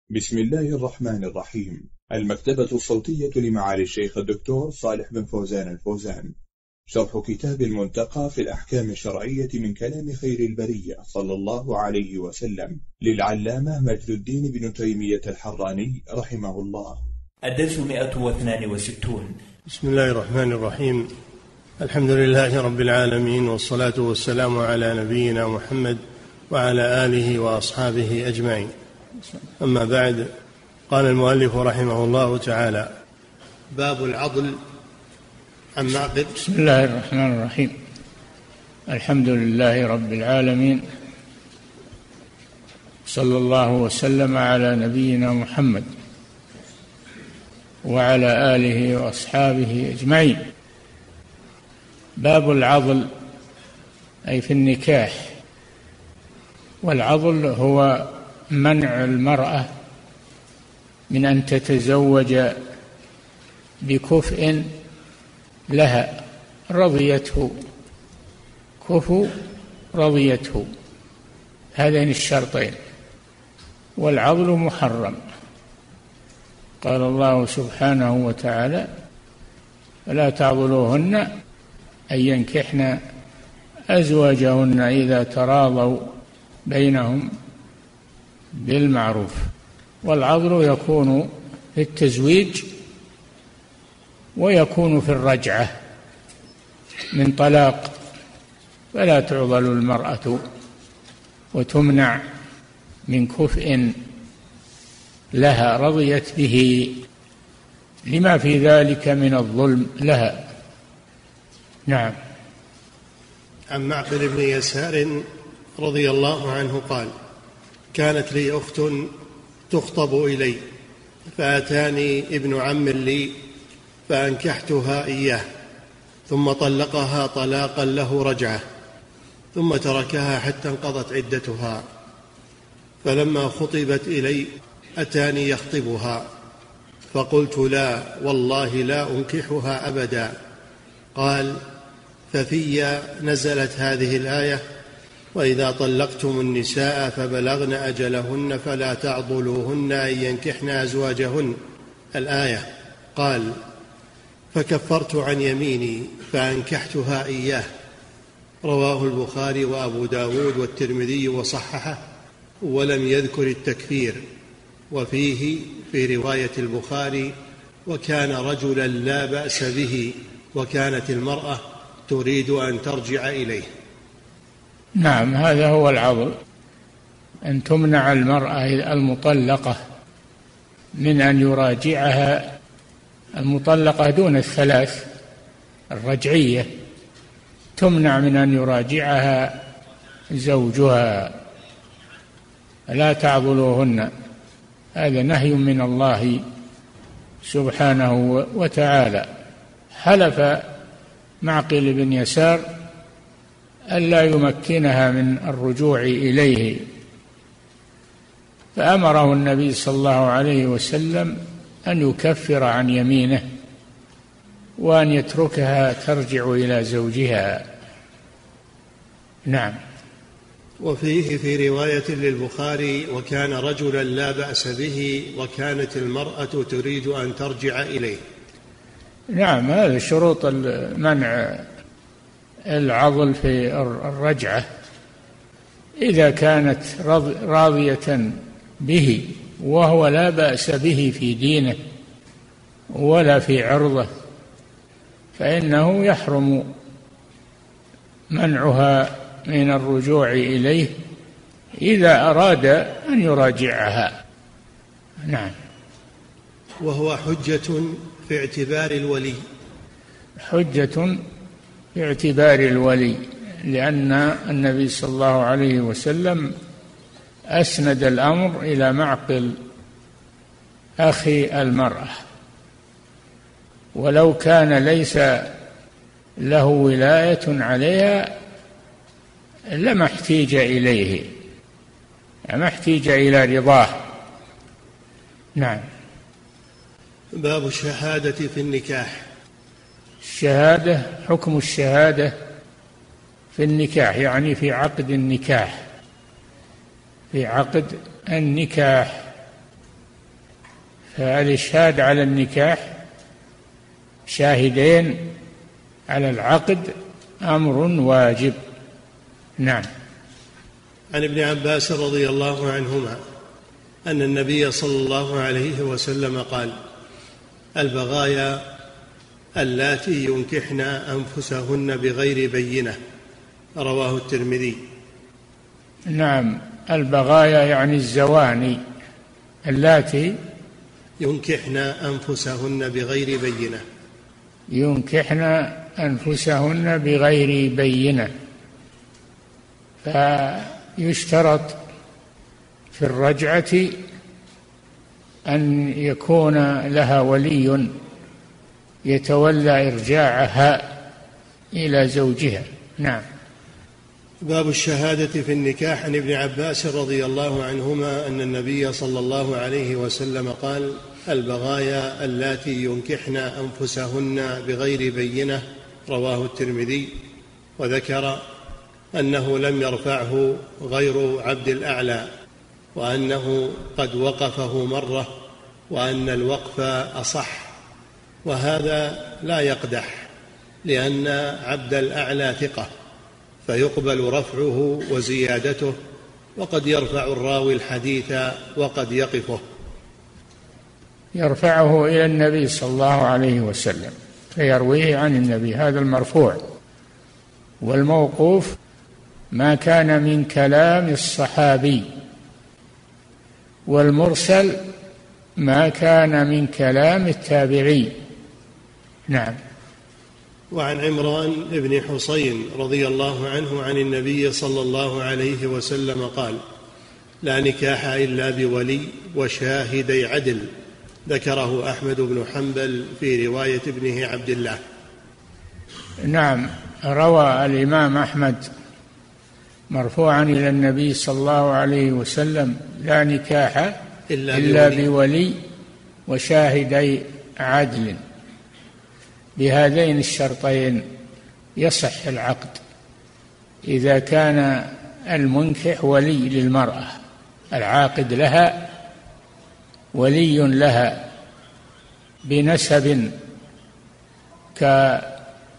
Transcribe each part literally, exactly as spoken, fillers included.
بسم الله الرحمن الرحيم. المكتبة الصوتية لمعالي الشيخ الدكتور صالح بن فوزان الفوزان، شرح كتاب المنتقى في الأحكام الشرعية من كلام خير البرية صلى الله عليه وسلم للعلامة مجد الدين بن تيمية الحراني رحمه الله. الدرس مئة واثنان وستون. بسم الله الرحمن الرحيم. الحمد لله رب العالمين، والصلاة والسلام على نبينا محمد وعلى آله وأصحابه أجمعين. أما بعد، قال المؤلف رحمه الله تعالى: باب العضل. عن معقد. بسم الله الرحمن الرحيم. الحمد لله رب العالمين، صلى الله وسلم على نبينا محمد وعلى آله وأصحابه أجمعين. باب العضل أي في النكاح. والعضل هو منع المرأة من أن تتزوج بكفء لها رضيته، كفء رضيته، هذين الشرطين. والعضل محرم، قال الله سبحانه وتعالى: فلا تعضلوهن أن ينكحن أزواجهن إذا تراضوا بينهم بالمعروف. والعضل يكون في التزويج ويكون في الرجعة من طلاق، فلا تعضل المرأة وتمنع من كفء لها رضيت به لما في ذلك من الظلم لها. نعم. عن معقل بن يسار رضي الله عنه قال: كانت لي أخت تخطب إلي، فأتاني ابن عم لي فأنكحتها إياه، ثم طلقها طلاقا له رجعة، ثم تركها حتى انقضت عدتها. فلما خطبت إلي أتاني يخطبها، فقلت: لا والله لا أنكحها أبدا. قال: ففي نزلت هذه الآية: وإذا طلقتم النساء فبلغن أجلهن فلا تعضلوهن أن ينكحن أزواجهن، الآية. قال: فكفرت عن يميني فأنكحتها إياه. رواه البخاري وأبو داود والترمذي وصححه، ولم يذكر التكفير. وفيه في رواية البخاري: وكان رجلا لا بأس به، وكانت المرأة تريد أن ترجع إليه. نعم، هذا هو العضل، أن تمنع المرأة المطلقة من أن يراجعها، المطلقة دون الثلاث الرجعية، تمنع من أن يراجعها زوجها. لا تعضلوهن، هذا نهي من الله سبحانه وتعالى. حلف معقل بن يسار ألا يمكنها من الرجوع إليه، فأمره النبي صلى الله عليه وسلم أن يكفر عن يمينه وأن يتركها ترجع إلى زوجها. نعم. وفيه في رواية للبخاري: وكان رجلا لا بأس به، وكانت المرأة تريد أن ترجع إليه. نعم، هذا شروط المنع العضل في الرجعة: إذا كانت راضية به وهو لا بأس به في دينه ولا في عرضه، فإنه يحرم منعها من الرجوع إليه إذا أراد أن يراجعها. نعم. وهو حجة في اعتبار الولي. حجة في اعتبار الولي، لأن النبي صلى الله عليه وسلم أسند الأمر إلى معقل أخي المرأة، ولو كان ليس له ولاية عليها لما احتيج إليه، لما احتيج إلى رضاه. نعم. باب الشهادة في النكاح. الشهادة، حكم الشهادة في النكاح، يعني في عقد النكاح، في عقد النكاح. فالإشهاد على النكاح شاهدين على العقد أمر واجب. نعم. عن ابن عباس رضي الله عنهما أن النبي صلى الله عليه وسلم قال: البغايا اللاتي ينكحن أنفسهن بغير بينة، رواه الترمذي. نعم، البغايا يعني الزواني اللاتي ينكحن أنفسهن بغير بينة، ينكحن أنفسهن بغير بينة. فيشترط في الرجعة أن يكون لها ولي يتولى إرجاعها إلى زوجها. نعم. باب الشهادة في النكاح. عن ابن عباس رضي الله عنهما أن النبي صلى الله عليه وسلم قال: البغايا اللاتي ينكحن أنفسهن بغير بينة، رواه الترمذي. وذكر أنه لم يرفعه غير عبد الأعلى، وأنه قد وقفه مرة، وأن الوقف أصح، وهذا لا يقدح، لأن عبد الأعلى ثقة فيقبل رفعه وزيادته، وقد يرفع الراوي الحديث وقد يقفه. يرفعه إلى النبي صلى الله عليه وسلم فيرويه عن النبي، هذا المرفوع. والموقوف ما كان من كلام الصحابي، والمرسل ما كان من كلام التابعي. نعم. وعن عمران بن حسين رضي الله عنه عن النبي صلى الله عليه وسلم قال: لا نكاح إلا بولي وشاهدي عدل، ذكره أحمد بن حنبل في رواية ابنه عبد الله. نعم، روى الإمام أحمد مرفوعا إلى النبي صلى الله عليه وسلم: لا نكاح إلا, إلا بولي, بولي وشاهدي عدل. بهذين الشرطين يصح العقد، إذا كان المنكح ولي للمرأة، العاقد لها ولي لها بنسب كأمه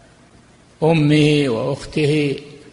وأخته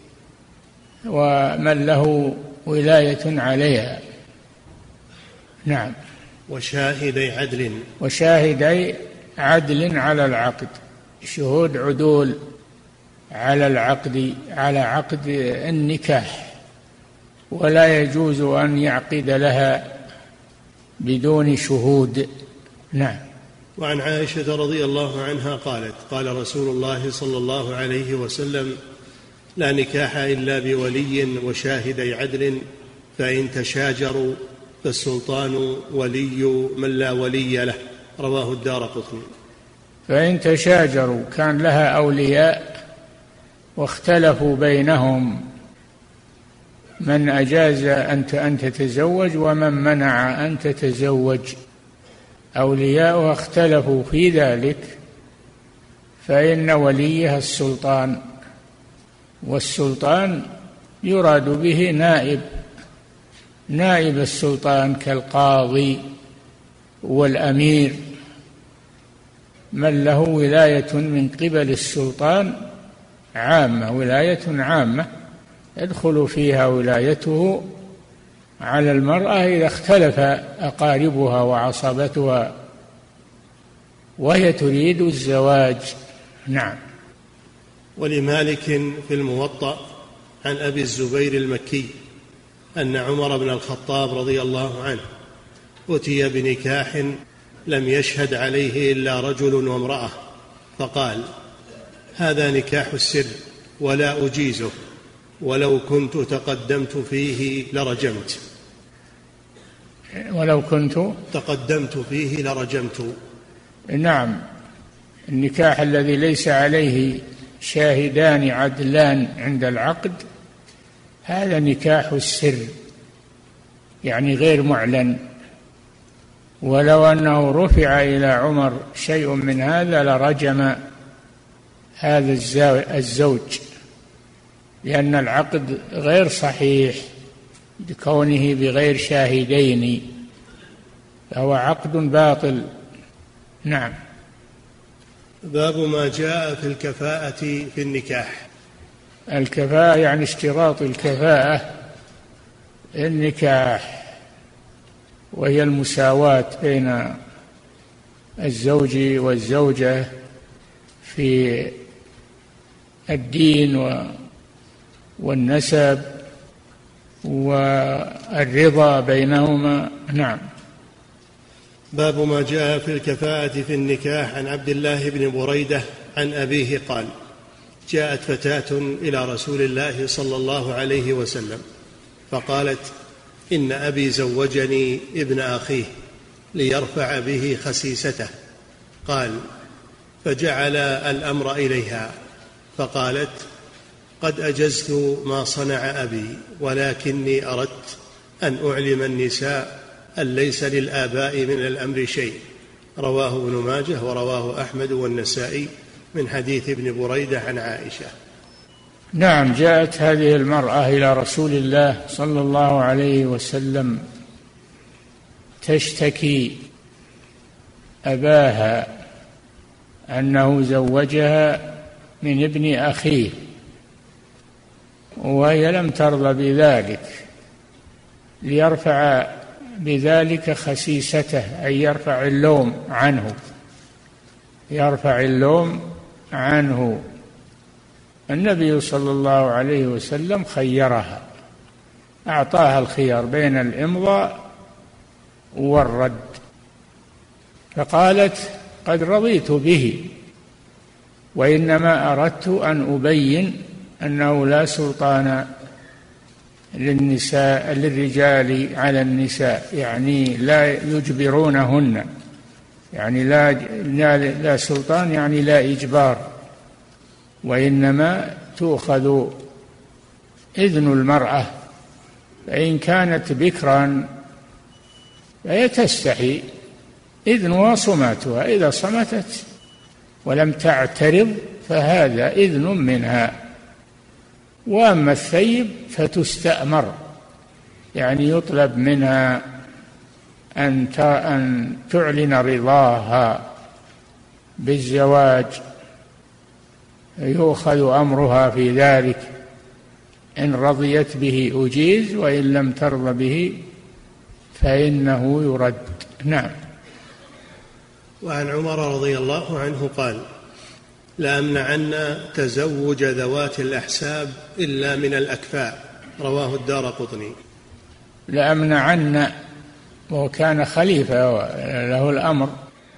ومن له ولاية عليها. نعم. وشاهدي عدل، وشاهدي عدل على العقد، شهود عدول على العقد، على عقد النكاح، ولا يجوز أن يعقد لها بدون شهود. نعم. وعن عائشة رضي الله عنها قالت: قال رسول الله صلى الله عليه وسلم: لا نكاح إلا بولي وشاهدي عدل، فإن تشاجروا فالسلطان ولي من لا ولي له، رواه الدارقطني. فإن تشاجروا كان لها أولياء واختلفوا بينهم من أجاز أن تتزوج ومن منع أن تتزوج، أولياءها اختلفوا في ذلك، فإن وليها السلطان، والسلطان يراد به نائب نائب السلطان كالقاضي والأمير، من له ولاية من قبل السلطان عامة، ولاية عامة يدخل فيها ولايته على المرأة إذا اختلف أقاربها وعصبتها وهي تريد الزواج. نعم. ولمالك في الموطأ عن أبي الزبير المكي أن عمر بن الخطاب رضي الله عنه أتي بنكاح لم يشهد عليه إلا رجل وامرأة، فقال: هذا نكاح السر ولا أجيزه، ولو كنت تقدمت فيه لرجمت. ولو كنت تقدمت فيه لرجمت. نعم، النكاح الذي ليس عليه شاهدان عدلان عند العقد هذا نكاح السر، يعني غير معلن، ولو أنه رفع إلى عمر شيء من هذا لرجم هذا الزوج، لأن العقد غير صحيح لكونه بغير شاهدين. فهو عقد باطل. نعم. باب ما جاء في الكفاءة في النكاح. الكفاءة يعني اشتراط الكفاءة النكاح، وهي المساواة بين الزوج والزوجة في الدين والنسب والرضا بينهما. نعم. باب ما جاء في الكفاءة في النكاح. عن عبد الله بن بريدة عن أبيه قال: جاءت فتاة إلى رسول الله صلى الله عليه وسلم فقالت: إن أبي زوجني ابن أخيه ليرفع به خسيسته. قال: فجعل الأمر إليها فقالت: قد أجزت ما صنع أبي، ولكني أردت أن أعلم النساء أن ليس للآباء من الأمر شيء. رواه ابن ماجه ورواه أحمد والنسائي من حديث ابن بريدة عن عائشة. نعم. جاءت هذه المرأة إلى رسول الله صلى الله عليه وسلم تشتكي أباها أنه زوجها من ابن أخيه، وهي لم ترضى بذلك، ليرفع بذلك خسيسته، أي يرفع اللوم عنه، يرفع اللوم عنه. النبي صلى الله عليه وسلم خيرها، أعطاها الخيار بين الإمضاء والرد، فقالت: قد رضيت به، وإنما أردت أن أبين أنه لا سلطان للنساء للرجال على النساء، يعني لا يجبرونهن، يعني لا, لا, لا سلطان يعني لا إجبار، وإنما تؤخذ إذن المرأة، فإن كانت بكرا فهي تستحي إذنها صماتها، إذا صمتت ولم تعترض فهذا إذن منها. وأما الثيب فتستأمر، يعني يطلب منها أن تعلن رضاها بالزواج، يؤخذ أمرها في ذلك، إن رضيت به أجيز، وإن لم ترض به فإنه يرد. نعم. وعن عمر رضي الله عنه قال: لأمنعن تزوج ذوات الأحساب إلا من الأكفاء. رواه الدارقطني. لأمنعن، وكان خليفة له الأمر،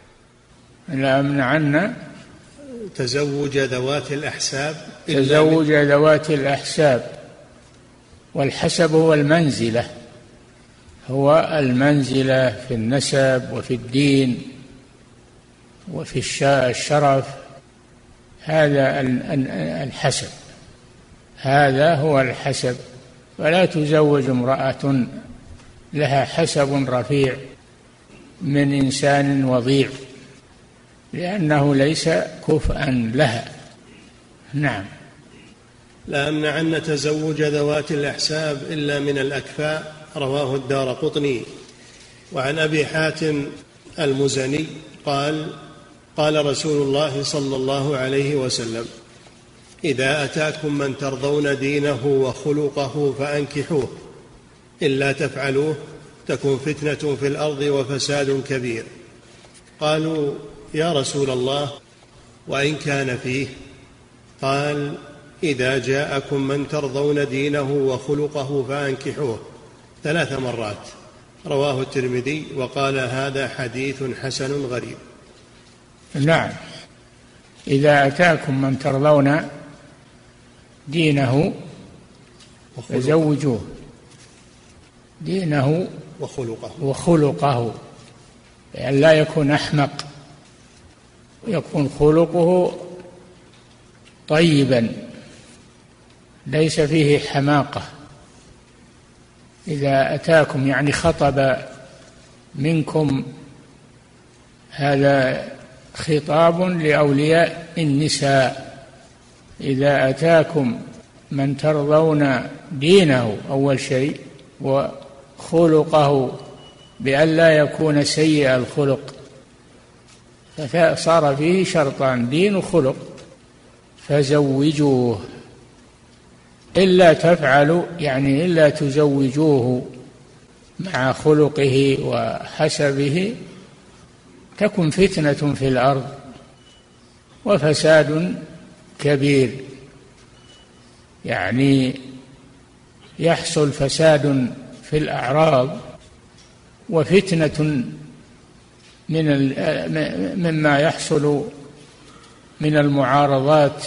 لأمنعن تزوج ذوات الأحساب تزوج ذوات الأحساب. والحسب هو المنزلة، هو المنزلة في النسب وفي الدين وفي الشرف، هذا الحسب، هذا هو الحسب. فلا تزوج امرأة لها حسب رفيع من إنسان وضيع، لأنه ليس كفءا لها. نعم. لا أمنعن تزوج ذوات الأحساب إلا من الأكفاء. رواه الدارقطني. وعن أبي حاتم المزني قال: قال رسول الله صلى الله عليه وسلم: إذا أتاكم من ترضون دينه وخلقه فأنكحوه، إلا تفعلوه تكن فتنة في الأرض وفساد كبير. قالوا: يا رسول الله، وإن كان فيه؟ قال: إذا جاءكم من ترضون دينه وخلقه فأنكحوه، ثلاث مرات. رواه الترمذي وقال: هذا حديث حسن غريب. نعم. إذا أتاكم من ترضون دينه فزوجوه، دينه وخلقه وخلقه، يعني لا يكون أحمق، يكون خلقه طيبا ليس فيه حماقة. إذا أتاكم يعني خطب منكم، هذا خطاب لأولياء النساء. إذا أتاكم من ترضون دينه أول شيء وخلقه، بألا يكون سيء الخلق، فصار فيه شرطان دين وخلق، فزوجوه. إلا تفعلوا يعني إلا تزوجوه مع خلقه وحسبه تكن فتنة في الأرض وفساد كبير، يعني يحصل فساد في الأعراض وفتنة من مما يحصل من المعارضات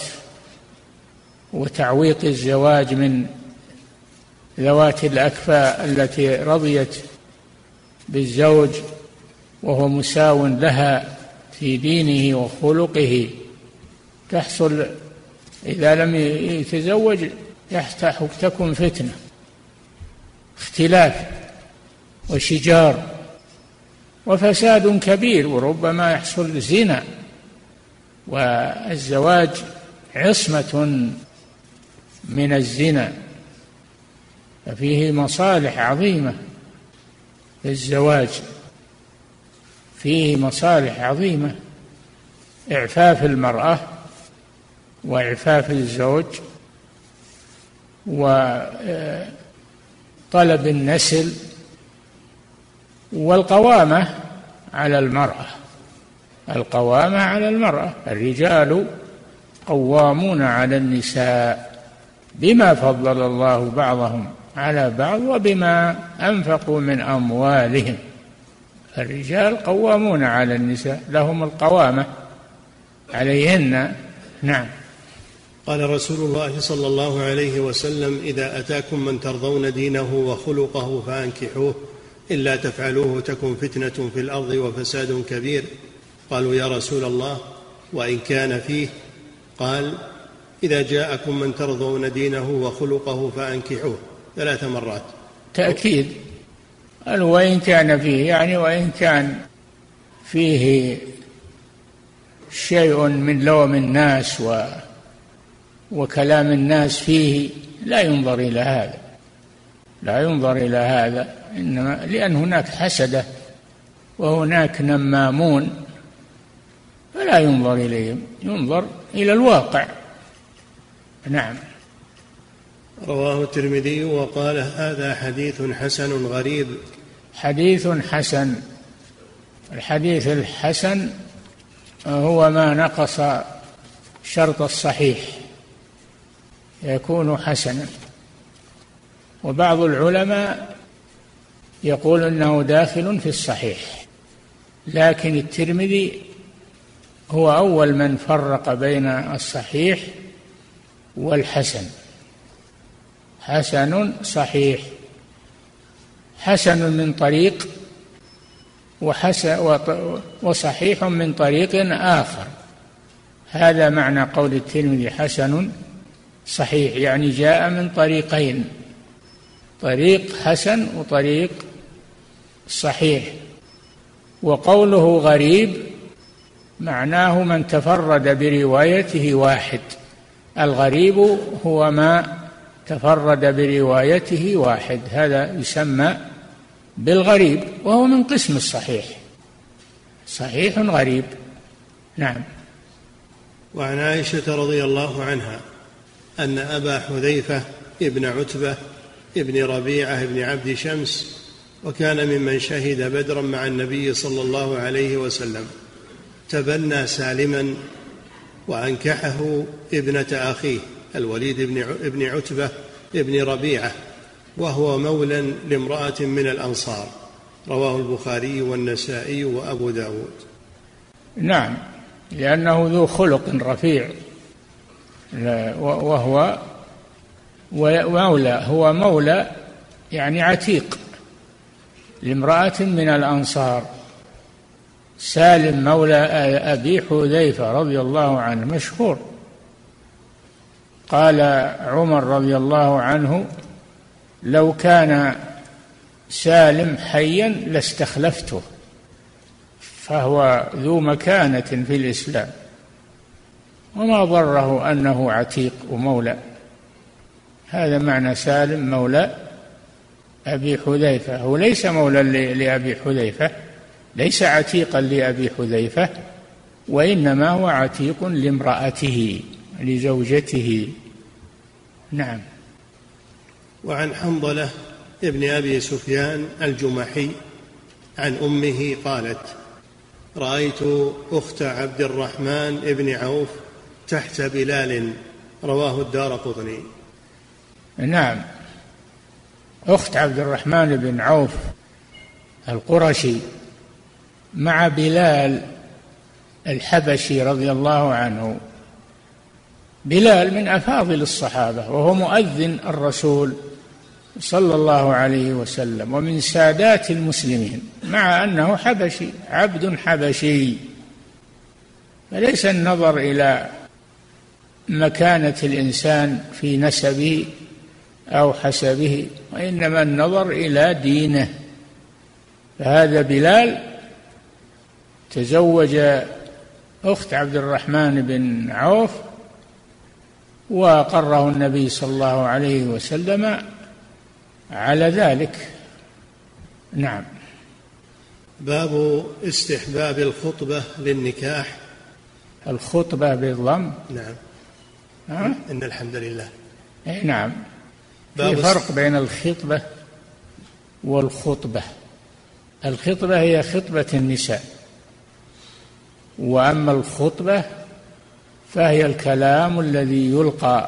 وتعويق الزواج من ذوات الأكفاء التي رضيت بالزوج وهو مساو لها في دينه وخلقه، تحصل إذا لم يتزوج تكون فتنة، اختلاف وشجار وفساد كبير، وربما يحصل زنا. والزواج عصمة من الزنا، ففيه مصالح عظيمة للزواج، فيه مصالح عظيمة: إعفاف المرأة وإعفاف الزوج وطلب النسل والقوامة على المرأة. القوامة على المرأة، الرجال قوامون على النساء بما فضل الله بعضهم على بعض وبما أنفقوا من أموالهم. الرجال قوامون على النساء، لهم القوامة عليهن. نعم. قال رسول الله صلى الله عليه وسلم: إذا أتاكم من ترضون دينه وخلقه فأنكحوه، إلا تفعلوه تكن فتنة في الأرض وفساد كبير. قالوا: يا رسول الله، وإن كان فيه؟ قال: إذا جاءكم من ترضون دينه وخلقه فأنكحوه، ثلاث مرات تأكيد. قال: وإن كان فيه، يعني وإن كان فيه شيء من لوم الناس و وكلام الناس فيه، لا ينظر إلى هذا، لا ينظر إلى هذا، إنما لأن هناك حسدة وهناك نمامون، فلا ينظر إليهم، ينظر إلى الواقع. نعم. رواه الترمذي وقال: هذا حديث حسن غريب. حديث حسن. الحديث الحسن هو ما نقص شرط الصحيح يكون حسنا. وبعض العلماء يقول إنه داخل في الصحيح، لكن الترمذي هو أول من فرق بين الصحيح والحسن. حسن صحيح، حسن من طريق وحسن وصحيح من طريق آخر. هذا معنى قول الترمذي حسن صحيح، يعني جاء من طريقين: طريق حسن وطريق صحيح. وقوله غريب معناه من تفرد بروايته واحد. الغريب هو ما تفرد بروايته واحد، هذا يسمى بالغريب، وهو من قسم الصحيح، صحيح غريب. نعم. وعن عائشة رضي الله عنها أن أبا حذيفة ابن عتبة ابن ربيعة ابن عبد شمس، وكان ممن شهد بدرا مع النبي صلى الله عليه وسلم، تبنى سالما وأنكحه ابنة أخيه الوليد ابن عتبة ابن ربيعة، وهو مولى لامرأة من الأنصار. رواه البخاري والنسائي وأبو داود. نعم، لأنه ذو خلق رفيع، وهو مولى، هو مولى يعني عتيق لامرأة من الأنصار. سالم مولى أبي حذيفة رضي الله عنه مشهور. قال عمر رضي الله عنه: لو كان سالم حيا لاستخلفته، فهو ذو مكانة في الإسلام، وما ضره أنه عتيق ومولى. هذا معنى سالم مولى أبي حذيفة، هو ليس مولى لأبي حذيفة، ليس عتيقا لأبي حذيفة، وإنما هو عتيق لامرأته لزوجته. نعم. وعن حنظلة ابن أبي سفيان الجمحي عن أمه قالت: رأيت أخت عبد الرحمن ابن عوف تحت بلال. رواه الدارقطني. نعم، أخت عبد الرحمن بن عوف القرشي مع بلال الحبشي رضي الله عنه. بلال من أفاضل الصحابة، وهو مؤذن الرسول صلى الله عليه وسلم، ومن سادات المسلمين، مع أنه حبشي، عبد حبشي. فليس النظر إلى مكانة الإنسان في نسبه أو حسبه، وإنما النظر إلى دينه. فهذا بلال تزوج أخت عبد الرحمن بن عوف، وقره النبي صلى الله عليه وسلم على ذلك. نعم. باب استحباب الخطبة للنكاح. الخطبة بالضم. نعم. ها؟ إن الحمد لله. نعم. في فرق بين الخطبة والخطبة. الخطبة هي خطبة النساء، وأما الخطبة فهي الكلام الذي يلقى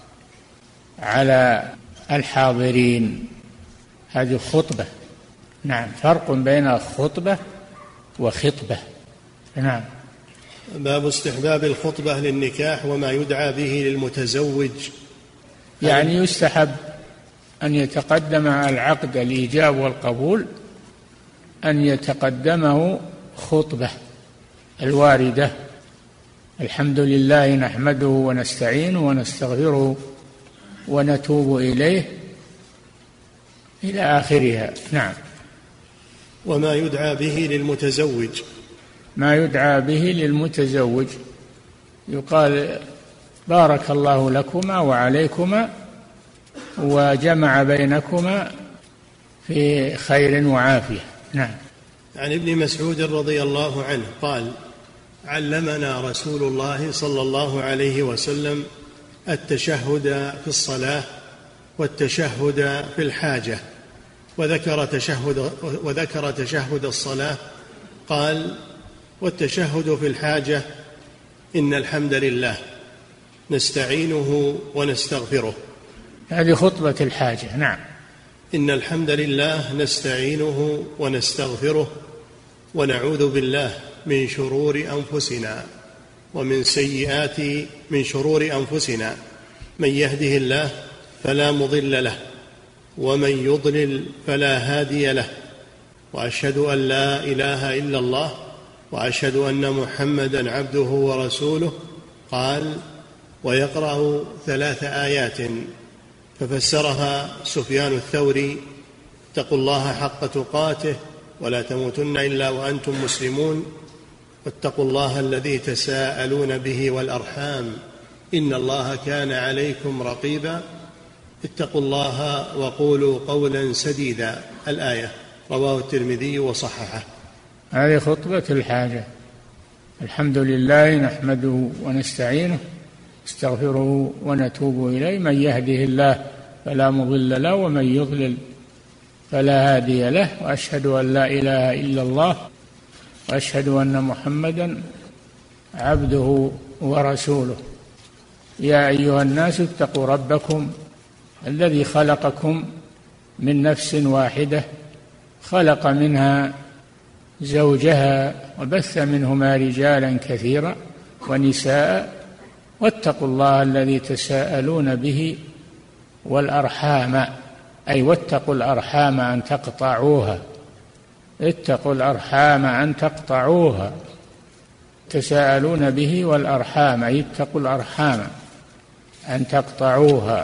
على الحاضرين، هذه خطبة. نعم، فرق بين خطبة وخطبة. نعم. باب استحباب الخطبة للنكاح وما يدعى به للمتزوج. يعني يستحب أن يتقدم على العقد الإيجاب والقبول أن يتقدمه خطبة الواردة: الحمد لله نحمده ونستعينه ونستغفره ونتوب إليه، إلى آخرها. نعم. وما يدعى به للمتزوج. ما يدعى به للمتزوج يقال: بارك الله لكما وعليكما وجمع بينكما في خير وعافية. نعم. عن ابن مسعود رضي الله عنه قال: علمنا رسول الله صلى الله عليه وسلم التشهد في الصلاة والتشهد في الحاجة، وذكر تشهد, وذكر تشهد الصلاة قال: والتشهد في الحاجة إن الحمد لله نستعينه ونستغفره. هذه خطبة الحاجة. نعم. إن الحمد لله نستعينه ونستغفره ونعوذ بالله من شرور أنفسنا ومن سيئات من شرور أنفسنا، من يهده الله فلا مضل له ومن يضلل فلا هادي له، وأشهد أن لا إله إلا الله وأشهد أن محمدا عبده ورسوله. قال: ويقرأ ثلاث آيات، ففسرها سفيان الثوري: اتقوا الله حق تقاته ولا تموتن إلا وأنتم مسلمون، واتقوا الله الذي تساءلون به والأرحام إن الله كان عليكم رقيبا، اتقوا الله وقولوا قولا سديدا. الآية. رواه الترمذي وصححه. هذه خطبة الحاجة: الحمد لله نحمده ونستعينه نستغفره ونتوب إليه، من يهده الله فلا مضل له ومن يضلل فلا هادي له، وأشهد أن لا إله إلا الله وأشهد أن محمدا عبده ورسوله. يا أيها الناس اتقوا ربكم الذي خلقكم من نفس واحدة، خلق منها زوجها وبث منهما رجالا كثيرا ونساء، واتقوا الله الذي تساءلون به والأرحام، أي واتقوا الأرحام أن تقطعوها، اتقوا الأرحام أن تقطعوها، تساءلون به والأرحام، أي اتقوا الأرحام أن تقطعوها،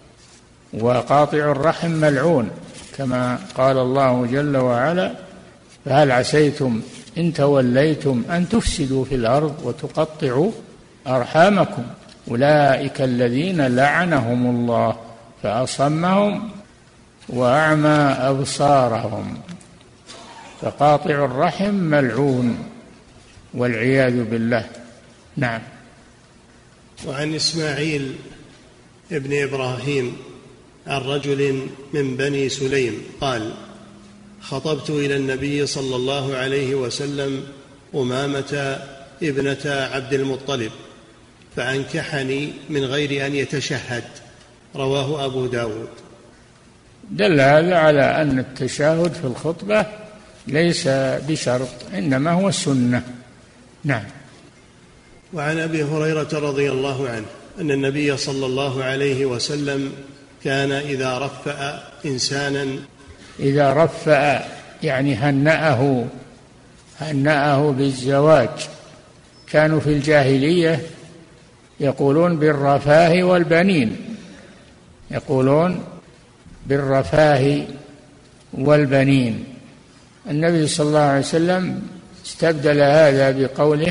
وقاطع الرحم ملعون كما قال الله جل وعلا: فهل عسيتم إن توليتم أن تفسدوا في الأرض وتقطعوا أرحامكم أولئك الذين لعنهم الله فأصمهم وأعمى أبصارهم، فقاطع الرحم ملعون والعياذ بالله. نعم. وعن إسماعيل ابن إبراهيم عن رجل من بني سليم قال: خطبت إلى النبي صلى الله عليه وسلم أمامة ابنة عبد المطلب فأنكحني من غير أن يتشهد. رواه أبو داود. دل هذا على أن التشهد في الخطبة ليس بشرط، إنما هو سنة. نعم. وعن أبي هريرة رضي الله عنه أن النبي صلى الله عليه وسلم كان إذا رفأ إنسانا إذا رفأ يعني هنأه هنأه بالزواج. كانوا في الجاهلية يقولون بالرفاه والبنين، يقولون بالرفاه والبنين. النبي صلى الله عليه وسلم استبدل هذا بقوله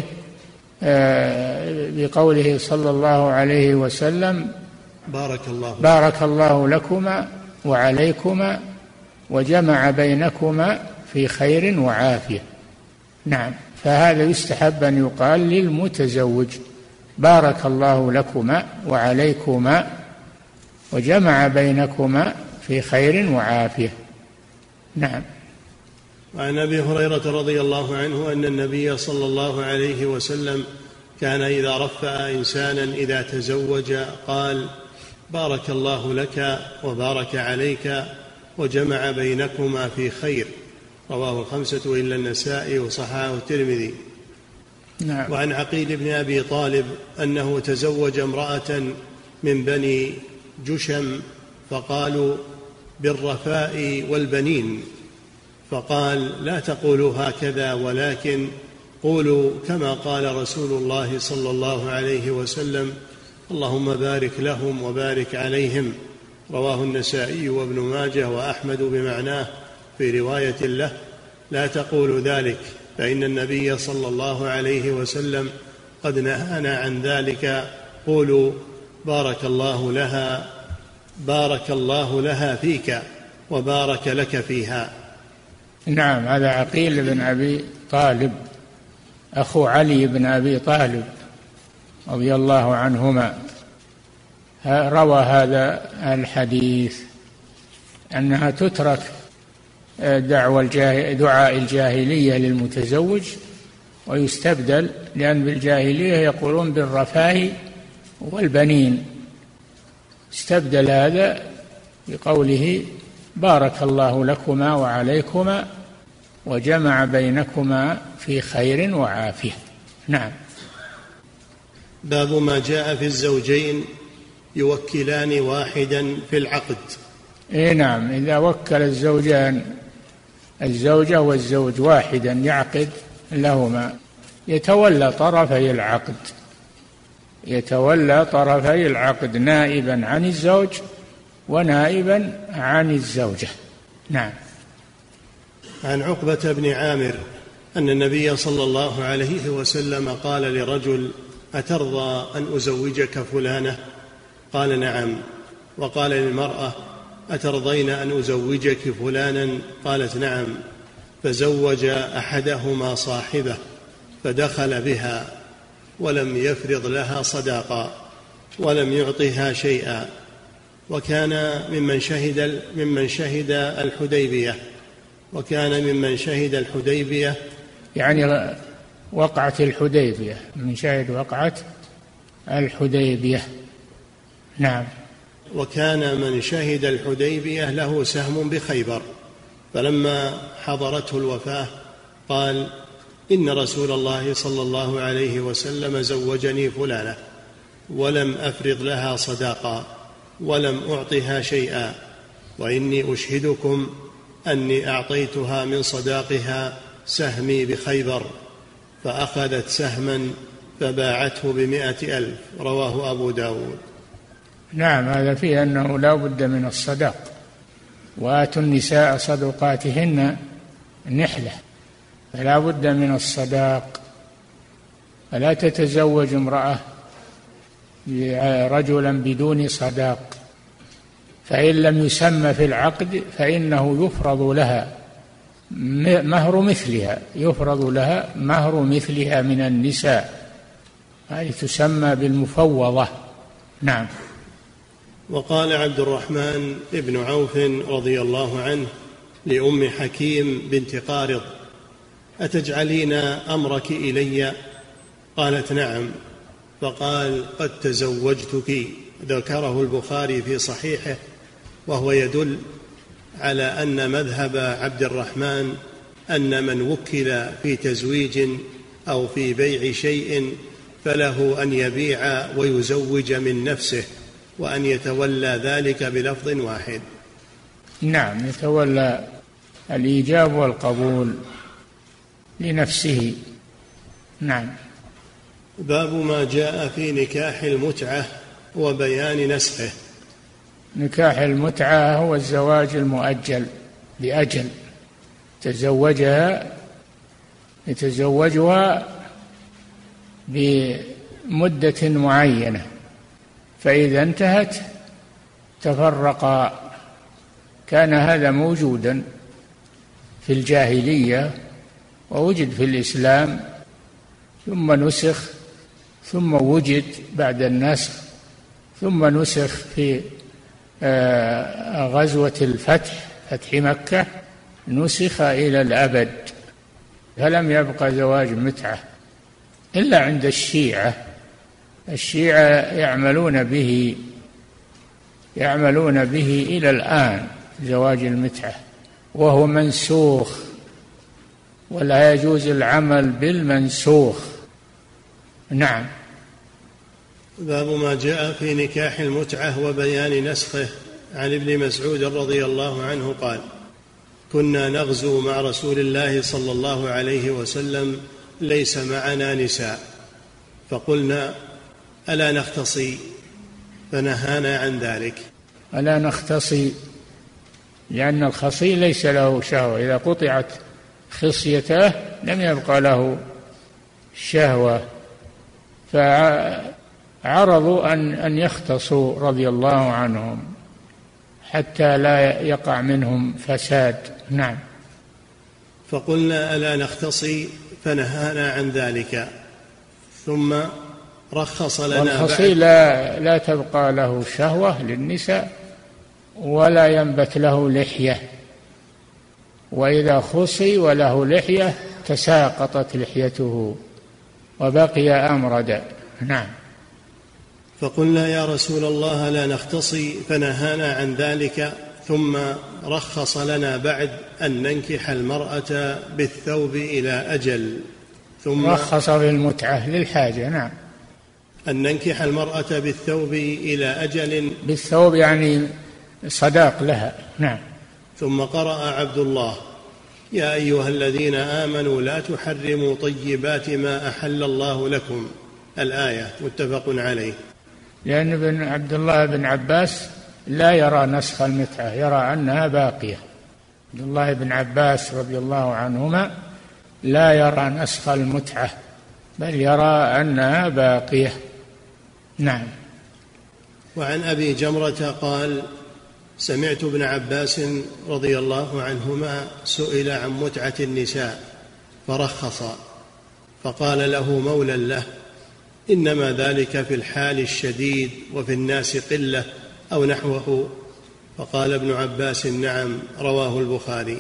بقوله صلى الله عليه وسلم: بارك الله بارك الله لكما وعليكما وجمع بينكما في خير وعافية. نعم. فهذا يستحب أن يقال للمتزوج: بارك الله لكما وعليكما وجمع بينكما في خير وعافية. نعم. وعن أبي هريرة رضي الله عنه أن النبي صلى الله عليه وسلم كان إذا رفأ إنسانا إذا تزوج قال: بارك الله لك وبارك عليك وجمع بينكما في خير. رواه الخمسة إلا النسائي وصححه الترمذي. نعم. وعن عقيل بن أبي طالب أنه تزوج امرأة من بني جشم فقالوا: بالرفاء والبنين، فقال: لا تقولوا هكذا ولكن قولوا كما قال رسول الله صلى الله عليه وسلم: اللهم بارك لهم وبارك عليهم. رواه النسائي وابن ماجه وأحمد بمعناه في رواية له: لا تقولوا ذلك فإن النبي صلى الله عليه وسلم قد نهانا عن ذلك. قولوا بارك الله لها بارك الله لها فيك وبارك لك فيها. نعم. هذا عقيل بن أبي طالب أخو علي بن أبي طالب رضي الله عنهما، روى هذا الحديث أنها تترك دعوى دعاء الجاهلية للمتزوج ويستبدل، لأن بالجاهلية يقولون بالرفاه والبنين، استبدل هذا بقوله: بارك الله لكما وعليكما وجمع بينكما في خير وعافية. نعم. باب ما جاء في الزوجين يوكلان واحدا في العقد. إيه نعم. إذا وكل الزوجان الزوجة والزوج واحدا يعقد لهما يتولى طرفي العقد يتولى طرفي العقد نائبا عن الزوج ونائبا عن الزوجة. نعم. عن عقبة بن عامر أن النبي صلى الله عليه وسلم قال لرجل: أترضى أن أزوجك فلانة؟ قال: نعم. وقال للمرأة: أترضين أن أزوجك فلانا؟ قالت: نعم. فزوج أحدهما صاحبه فدخل بها ولم يفرض لها صداقا ولم يعطها شيئا، وكان ممن شهد ممن شهد الحديبية وكان ممن شهد الحديبية يعني وقعة الحديبية، من شهد وقعة الحديبية. نعم. وكان من شهد الحديبية له سهم بخيبر، فلما حضرته الوفاة قال: إن رسول الله صلى الله عليه وسلم زوجني فلانة ولم أفرض لها صداقا ولم أعطها شيئا، وإني أشهدكم أني أعطيتها من صداقها سهمي بخيبر، فأخذت سهما فباعته بمائة ألف. رواه أبو داود. نعم. هذا فيه أنه لا بد من الصداق، وآتوا النساء صدقاتهن نحلة، فلا بد من الصداق. فلا تتزوج امرأة رجلا بدون صداق، فإن لم يسمى في العقد فإنه يفرض لها مهر مثلها، يفرض لها مهر مثلها من النساء، هذه تسمى بالمفوضة. نعم. وقال عبد الرحمن بن عوف رضي الله عنه لأم حكيم بنت قارض: أتجعلين أمرك إلي؟ قالت: نعم. فقال: قد تزوجتك. ذكره البخاري في صحيحه، وهو يدل على أن مذهب عبد الرحمن أن من وكل في تزويج أو في بيع شيء فله أن يبيع ويزوج من نفسه، وأن يتولى ذلك بلفظ واحد. نعم، يتولى الإيجاب والقبول لنفسه. نعم. باب ما جاء في نكاح المتعة وبيان نسخه. نكاح المتعة هو الزواج المؤجل بأجل، تزوجها يتزوجها بمدة معينة، فإذا انتهت تفرقا. كان هذا موجودا في الجاهلية ووجد في الإسلام، ثم نسخ، ثم وجد بعد النسخ، ثم نسخ في غزوة الفتح، فتح مكة، نسخ إلى الأبد، فلم يبقى زواج متعة إلا عند الشيعة. الشيعة يعملون به يعملون به إلى الآن، زواج المتعة، وهو منسوخ، ولا يجوز العمل بالمنسوخ. نعم. باب ما جاء في نكاح المتعة وبيان نسخه. عن ابن مسعود رضي الله عنه قال: كنا نغزو مع رسول الله صلى الله عليه وسلم، ليس معنا نساء، فقلنا: ألا نختصي؟ فنهانا عن ذلك. ألا نختصي، لأن الخصي ليس له شهوة، إذا قطعت خصيته لم يبقى له شهوة، فعرضوا أن أن يختصوا رضي الله عنهم حتى لا يقع منهم فساد. نعم. فقلنا: ألا نختصي؟ فنهانا عن ذلك، ثم رخص لنا. والخصي لا, لا تبقى له شهوة للنساء ولا ينبت له لحية، وإذا خصي وله لحية تساقطت لحيته وبقي أمرد. نعم. فقلنا: يا رسول الله لا نختصي، فنهانا عن ذلك، ثم رخص لنا بعد أن ننكح المرأة بالثوب إلى أجل. ثم رخص في المتعة للحاجة. نعم. أن ننكح المرأة بالثوب إلى أجل، بالثوب يعني صداق لها. نعم. ثم قرأ عبد الله: يا أيها الذين آمنوا لا تحرموا طيبات ما أحل الله لكم، الآية، متفق عليه. لأن ابن عبد الله بن عباس لا يرى نسخ المتعة، يرى أنها باقية. عبد الله بن عباس رضي الله عنهما لا يرى نسخ المتعة، بل يرى أنها باقية. نعم. وعن أبي جمرة قال: سمعت ابن عباس رضي الله عنهما سئل عن متعة النساء فرخص، فقال له مولى له: إنما ذلك في الحال الشديد وفي الناس قلة، أو نحوه. فقال ابن عباس: نعم. رواه البخاري.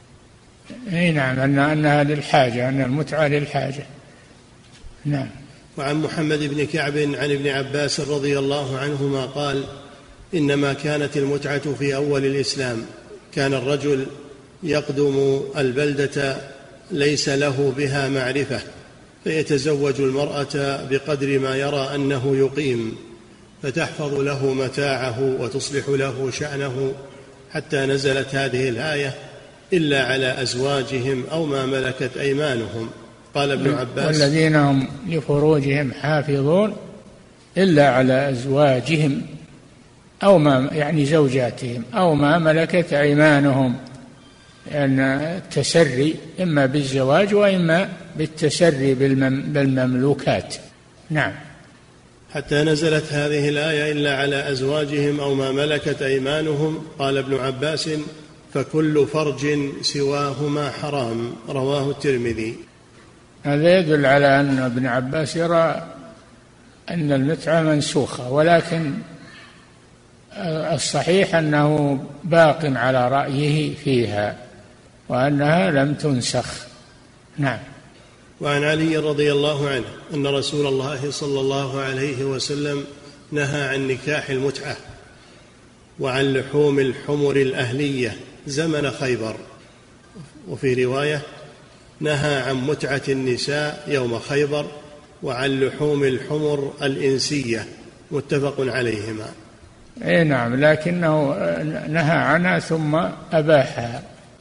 اي نعم، أن أنها للحاجة، أن المتعة للحاجة. نعم. وعن محمد بن كعب عن ابن عباس رضي الله عنهما قال: إنما كانت المتعة في أول الإسلام، كان الرجل يقدم البلدة ليس له بها معرفة، فيتزوج المرأة بقدر ما يرى أنه يقيم، فتحفظ له متاعه وتصلح له شأنه، حتى نزلت هذه الآية: إلا على أزواجهم أو ما ملكت أيمانهم. قال ابن عباس: والذين هم لفروجهم حافظون إلا على أزواجهم أو ما، يعني زوجاتهم، أو ما ملكت أيمانهم، لأن التسري إما بالزواج وإما بالتسري بالمملوكات. نعم. حتى نزلت هذه الآية إلا على أزواجهم أو ما ملكت أيمانهم. قال ابن عباس: فكل فرج سواهما حرام. رواه الترمذي. هذا يدل على أن ابن عباس يرى أن المتعة منسوخة، ولكن الصحيح أنه باق على رأيه فيها وأنها لم تنسخ. نعم. وعن علي رضي الله عنه أن رسول الله صلى الله عليه وسلم نهى عن نكاح المتعة وعن لحوم الحمر الأهلية زمن خيبر. وفي رواية: نهى عن متعة النساء يوم خيبر وعن لحوم الحمر الإنسية. متفق عليهما. اي نعم، لكنه نهى عنها ثم أباحها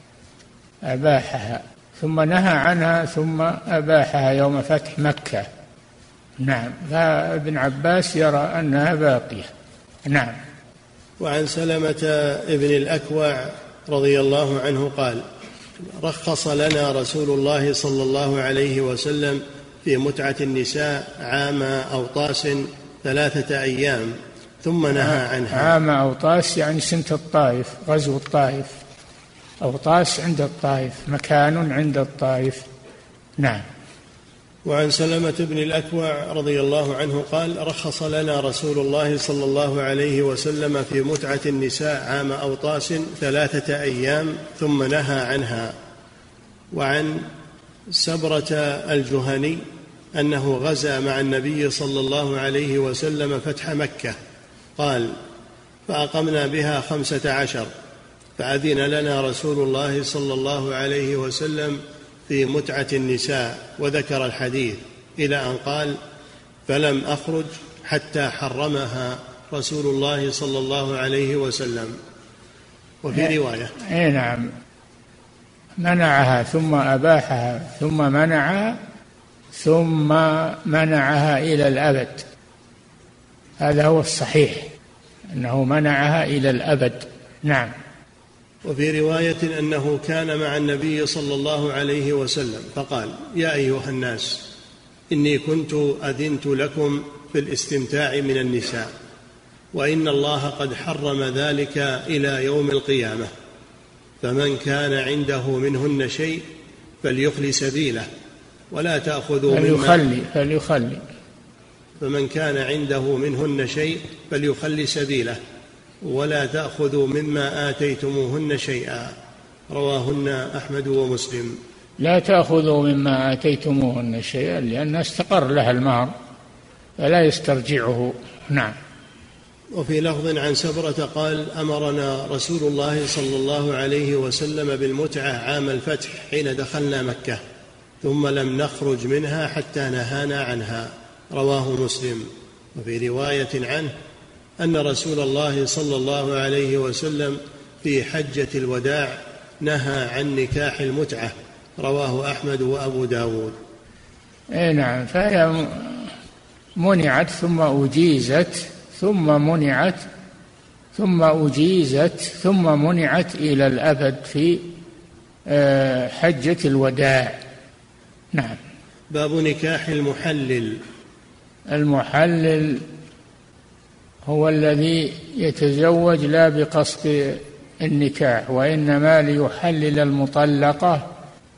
أباحها ثم نهى عنها ثم أباحها يوم فتح مكة. نعم. فابن عباس يرى أنها باقية. نعم. وعن سلمة ابن الأكوع رضي الله عنه قال: رخص لنا رسول الله صلى الله عليه وسلم في متعة النساء عام أوطاس ثلاثة أيام ثم نهى عنها. عام أوطاس يعني سنة الطائف، غزو الطائف. أوطاس عند الطائف، مكان عند الطائف. نعم. وعن سلمة بن الأكوع رضي الله عنه قال: رخص لنا رسول الله صلى الله عليه وسلم في متعة النساء عام أوطاس ثلاثة أيام ثم نهى عنها. وعن سبرة الجهني أنه غزا مع النبي صلى الله عليه وسلم فتح مكة. قال: فأقمنا بها خمسة عشر، فأذن لنا رسول الله صلى الله عليه وسلم في متعة النساء، وذكر الحديث إلى أن قال: فلم أخرج حتى حرمها رسول الله صلى الله عليه وسلم. وفي رواية: اي نعم، منعها ثم أباحها ثم منعها ثم منعها إلى الأبد. هذا هو الصحيح، أنه منعها إلى الأبد. نعم. وفي رواية أنه كان مع النبي صلى الله عليه وسلم فقال: يا أيها الناس، إني كنت أذنت لكم في الاستمتاع من النساء، وإن الله قد حرم ذلك إلى يوم القيامة، فمن كان عنده منهن شيء فليخلي سبيله ولا تأخذوا فليخلي فليخلي فمن كان عنده منهن شيء فليخلي سبيله ولا تأخذوا مما آتيتموهن شيئا. رواهن أحمد ومسلم. لا تأخذوا مما آتيتموهن شيئا لأن استقر لها المهر فلا يسترجعه. نعم. وفي لفظ عن سبرة قال: أمرنا رسول الله صلى الله عليه وسلم بالمتعة عام الفتح حين دخلنا مكة، ثم لم نخرج منها حتى نهانا عنها. رواه مسلم. وفي رواية عنه أن رسول الله صلى الله عليه وسلم في حجة الوداع نهى عن نكاح المتعة. رواه أحمد وأبو داود. أي نعم، فهي منعت ثم أجيزت ثم منعت ثم أجيزت ثم منعت إلى الأبد في حجة الوداع. نعم. باب نكاح المحلل. المحلل هو الذي يتزوج لا بقصد النكاح، وإنما ليحلل المطلقة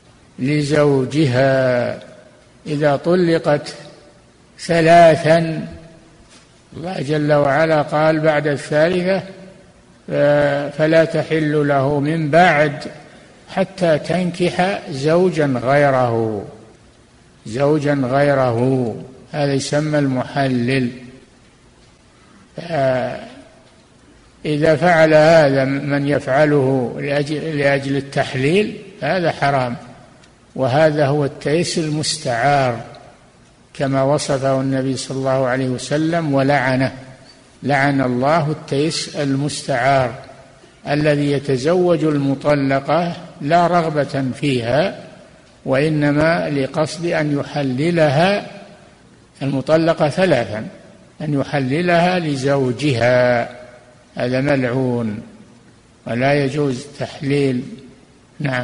لزوجها. إذا طلقت ثلاثا الله جل وعلا قال بعد الثالثة: فلا تحل له من بعد حتى تنكح زوجا غيره زوجا غيره هذا يسمى المحلل. إذا فعل هذا من يفعله لأجل, لأجل التحليل هذا حرام، وهذا هو التيس المستعار كما وصفه النبي صلى الله عليه وسلم ولعنه. لعن الله التيس المستعار الذي يتزوج المطلقة لا رغبة فيها وإنما لقصد أن يحللها المطلقة ثلاثا، أن يحللها لزوجها. هذا ملعون ولا يجوز تحليل. نعم.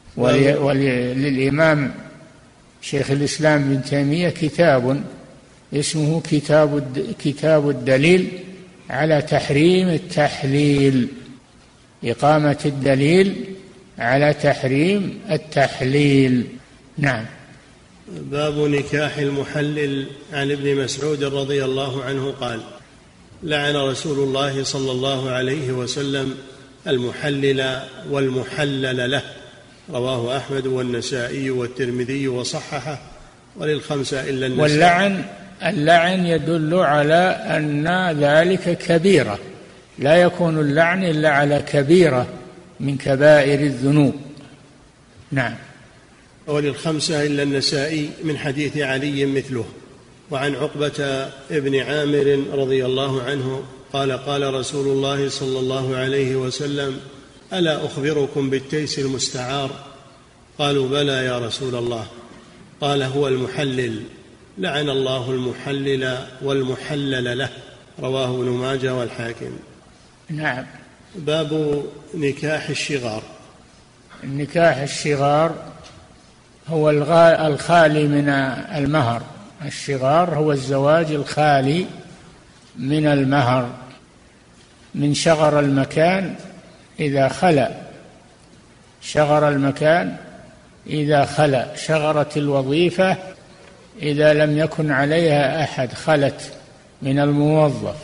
وللإمام شيخ الإسلام ابن تيمية كتاب اسمه كتاب كتاب الدليل على تحريم التحليل، إقامة الدليل على تحريم التحليل. نعم. باب نكاح المحلل. عن ابن مسعود رضي الله عنه قال: لعن رسول الله صلى الله عليه وسلم المحلل والمحلل له. رواه أحمد والنسائي والترمذي وصححه وللخمسة إلا النسائي. واللعن اللعن يدل على أن ذلك كبيرة، لا يكون اللعن إلا على كبيرة من كبائر الذنوب. نعم. وللخمسة إلا النسائي من حديث علي مثله. وعن عقبة ابن عامر رضي الله عنه قال: قال رسول الله صلى الله عليه وسلم: ألا أخبركم بالتيس المستعار؟ قالوا: بلى يا رسول الله. قال: هو المحلل، لعن الله المحلل والمحلل له. رواه ابن ماجه والحاكم. نعم. باب نكاح الشغار. النكاح الشغار هو الخالي من المهر. الشغار هو الزواج الخالي من المهر، من شغر المكان إذا خلا، شغر المكان إذا خلا، شغرت الوظيفة إذا لم يكن عليها أحد، خلت من الموظف.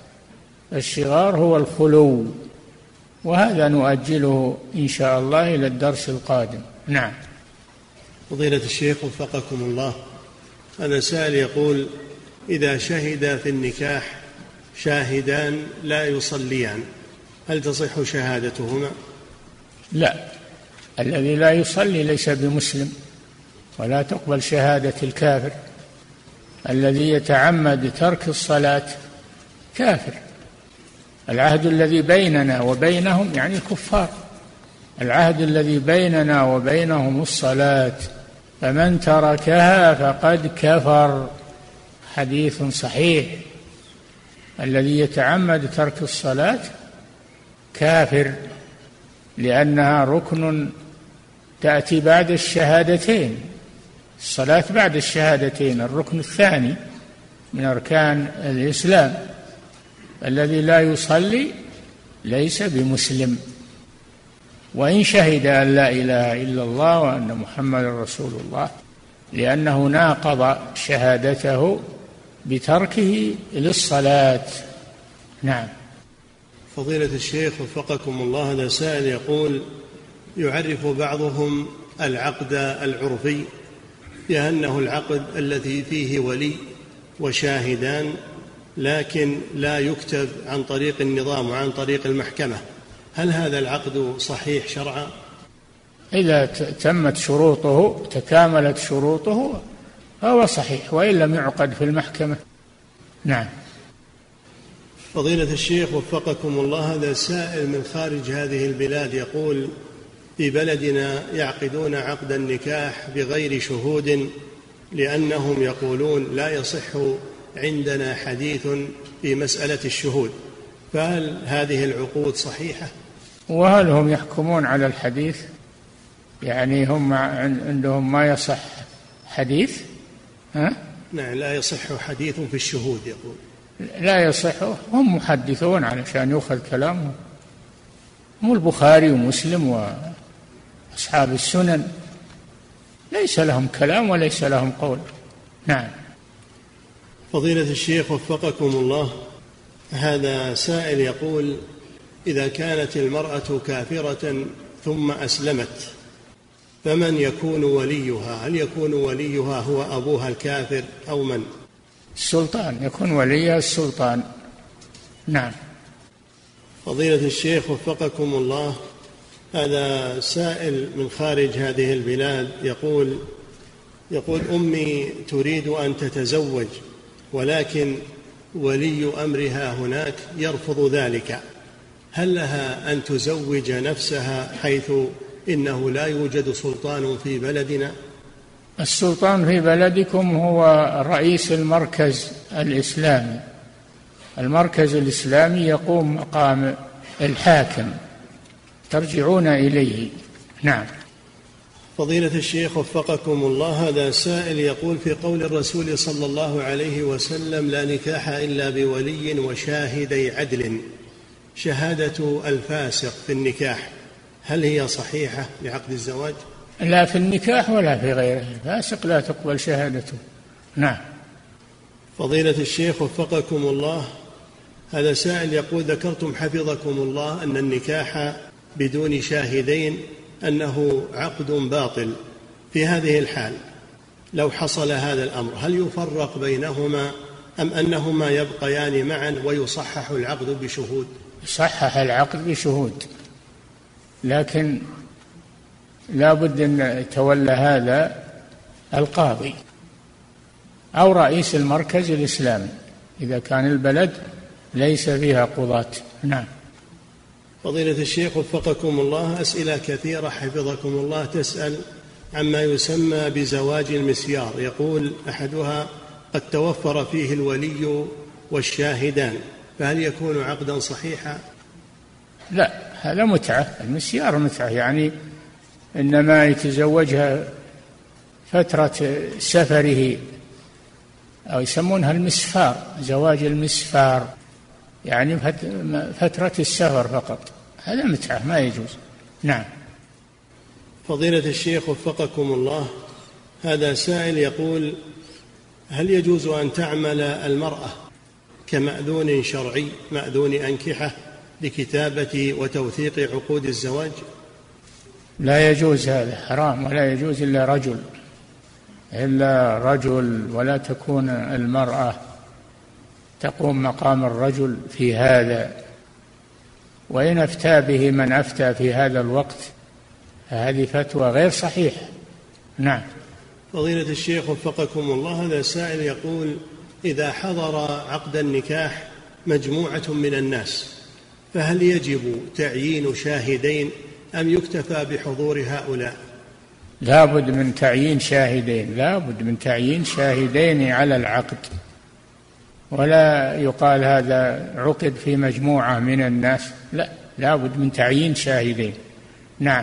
الشغار هو الخلو، وهذا نؤجله إن شاء الله إلى الدرس القادم. نعم. فضيلة الشيخ وفقكم الله، هذا سائل يقول: إذا شهد في النكاح شاهدان لا يصليان هل تصح شهادتهما؟ لا، الذي لا يصلي ليس بمسلم، ولا تقبل شهادة الكافر. الذي يتعمد ترك الصلاة كافر. العهد الذي بيننا وبينهم يعني الكفار، العهد الذي بيننا وبينهم الصلاة، فمن تركها فقد كفر. حديث صحيح. الذي يتعمد ترك الصلاة كافر، لأنها ركن تأتي بعد الشهادتين. الصلاة بعد الشهادتين، الركن الثاني من أركان الإسلام. الذي لا يصلي ليس بمسلم، وإن شهد أن لا إله إلا الله وأن محمد رسول الله، لأنه ناقض شهادته بتركه للصلاة. نعم. فضيلة الشيخ وفقكم الله، هذا سائل يقول: يعرف بعضهم العقد العرفي بأنه العقد الذي فيه ولي وشاهدان، لكن لا يكتب عن طريق النظام وعن طريق المحكمة، هل هذا العقد صحيح شرعا؟ إذا تمت شروطه، تكاملت شروطه، فهو صحيح، وإن لم يعقد في المحكمة. نعم. فضيلة الشيخ وفقكم الله، هذا سائل من خارج هذه البلاد يقول: في بلدنا يعقدون عقد النكاح بغير شهود، لأنهم يقولون لا يصح عندنا حديث في مسألة الشهود، فهل هذه العقود صحيحة؟ وهل هم يحكمون على الحديث؟ يعني هم عندهم ما يصح حديث؟ ها؟ نعم، لا يصح حديث في الشهود يقول. لا يصح، هم محدثون علشان يؤخذ كلامهم، هم البخاري ومسلم وأصحاب السنن، ليس لهم كلام وليس لهم قول. نعم. فضيلة الشيخ وفقكم الله، هذا سائل يقول: إذا كانت المرأة كافرة ثم أسلمت فمن يكون وليها؟ هل يكون وليها هو أبوها الكافر أو من؟ السلطان، يكون وليها السلطان. نعم. فضيلة الشيخ وفقكم الله، هذا سائل من خارج هذه البلاد يقول يقول أمي تريد أن تتزوج، ولكن ولي أمرها هناك يرفض ذلك، هل لها أن تزوج نفسها حيث إنه لا يوجد سلطان في بلدنا؟ السلطان في بلدكم هو رئيس المركز الإسلامي. المركز الإسلامي يقوم مقام الحاكم، ترجعون إليه. نعم. فضيلة الشيخ وفقكم الله، هذا سائل يقول: في قول الرسول صلى الله عليه وسلم: لا نكاح إلا بولي وشاهدي عدل، شهادة الفاسق في النكاح هل هي صحيحة لعقد الزواج؟ لا في النكاح ولا في غيره، الفاسق لا تقبل شهادته. نعم. فضيلة الشيخ وفقكم الله، هذا سائل يقول: ذكرتم حفظكم الله أن النكاح بدون شاهدين أنه عقد باطل، في هذه الحال لو حصل هذا الأمر هل يفرق بينهما أم أنهما يبقيان معا ويصحح العقد بشهود؟ يصحح العقد بشهود، لكن لا بد أن يتولى هذا القاضي أو رئيس المركز الإسلامي إذا كان البلد ليس فيها قضاة. نعم. فضيلة الشيخ وفقكم الله، أسئلة كثيرة حفظكم الله تسأل عما يسمى بزواج المسيار. يقول أحدها: قد توفر فيه الولي والشاهدان، فهل يكون عقدا صحيحا؟ لا، هذا متعة، المسيار متعة، يعني إنما يتزوجها فترة سفره، أو يسمونها المسفار، زواج المسفار، يعني فترة السفر فقط، هذا متعة ما يجوز. نعم. فضيلة الشيخ وفقكم الله، هذا سائل يقول: هل يجوز أن تعمل المرأة كمأذون شرعي، مأذون أنكحة، لكتابة وتوثيق عقود الزواج؟ لا يجوز، هذا حرام، ولا يجوز إلا رجل إلا رجل ولا تكون المرأة تقوم مقام الرجل في هذا. وإن أفتى به من أفتى في هذا الوقت هذه فتوى غير صحيحة. نعم. فضيلة الشيخ وفقكم الله، هذا سائل يقول: إذا حضر عقد النكاح مجموعة من الناس فهل يجب تعيين شاهدين أم يكتفى بحضور هؤلاء؟ لا بد من تعيين شاهدين، لا بد من تعيين شاهدين على العقد، ولا يقال هذا عقد في مجموعة من الناس، لا، لا بد من تعيين شاهدين. نعم.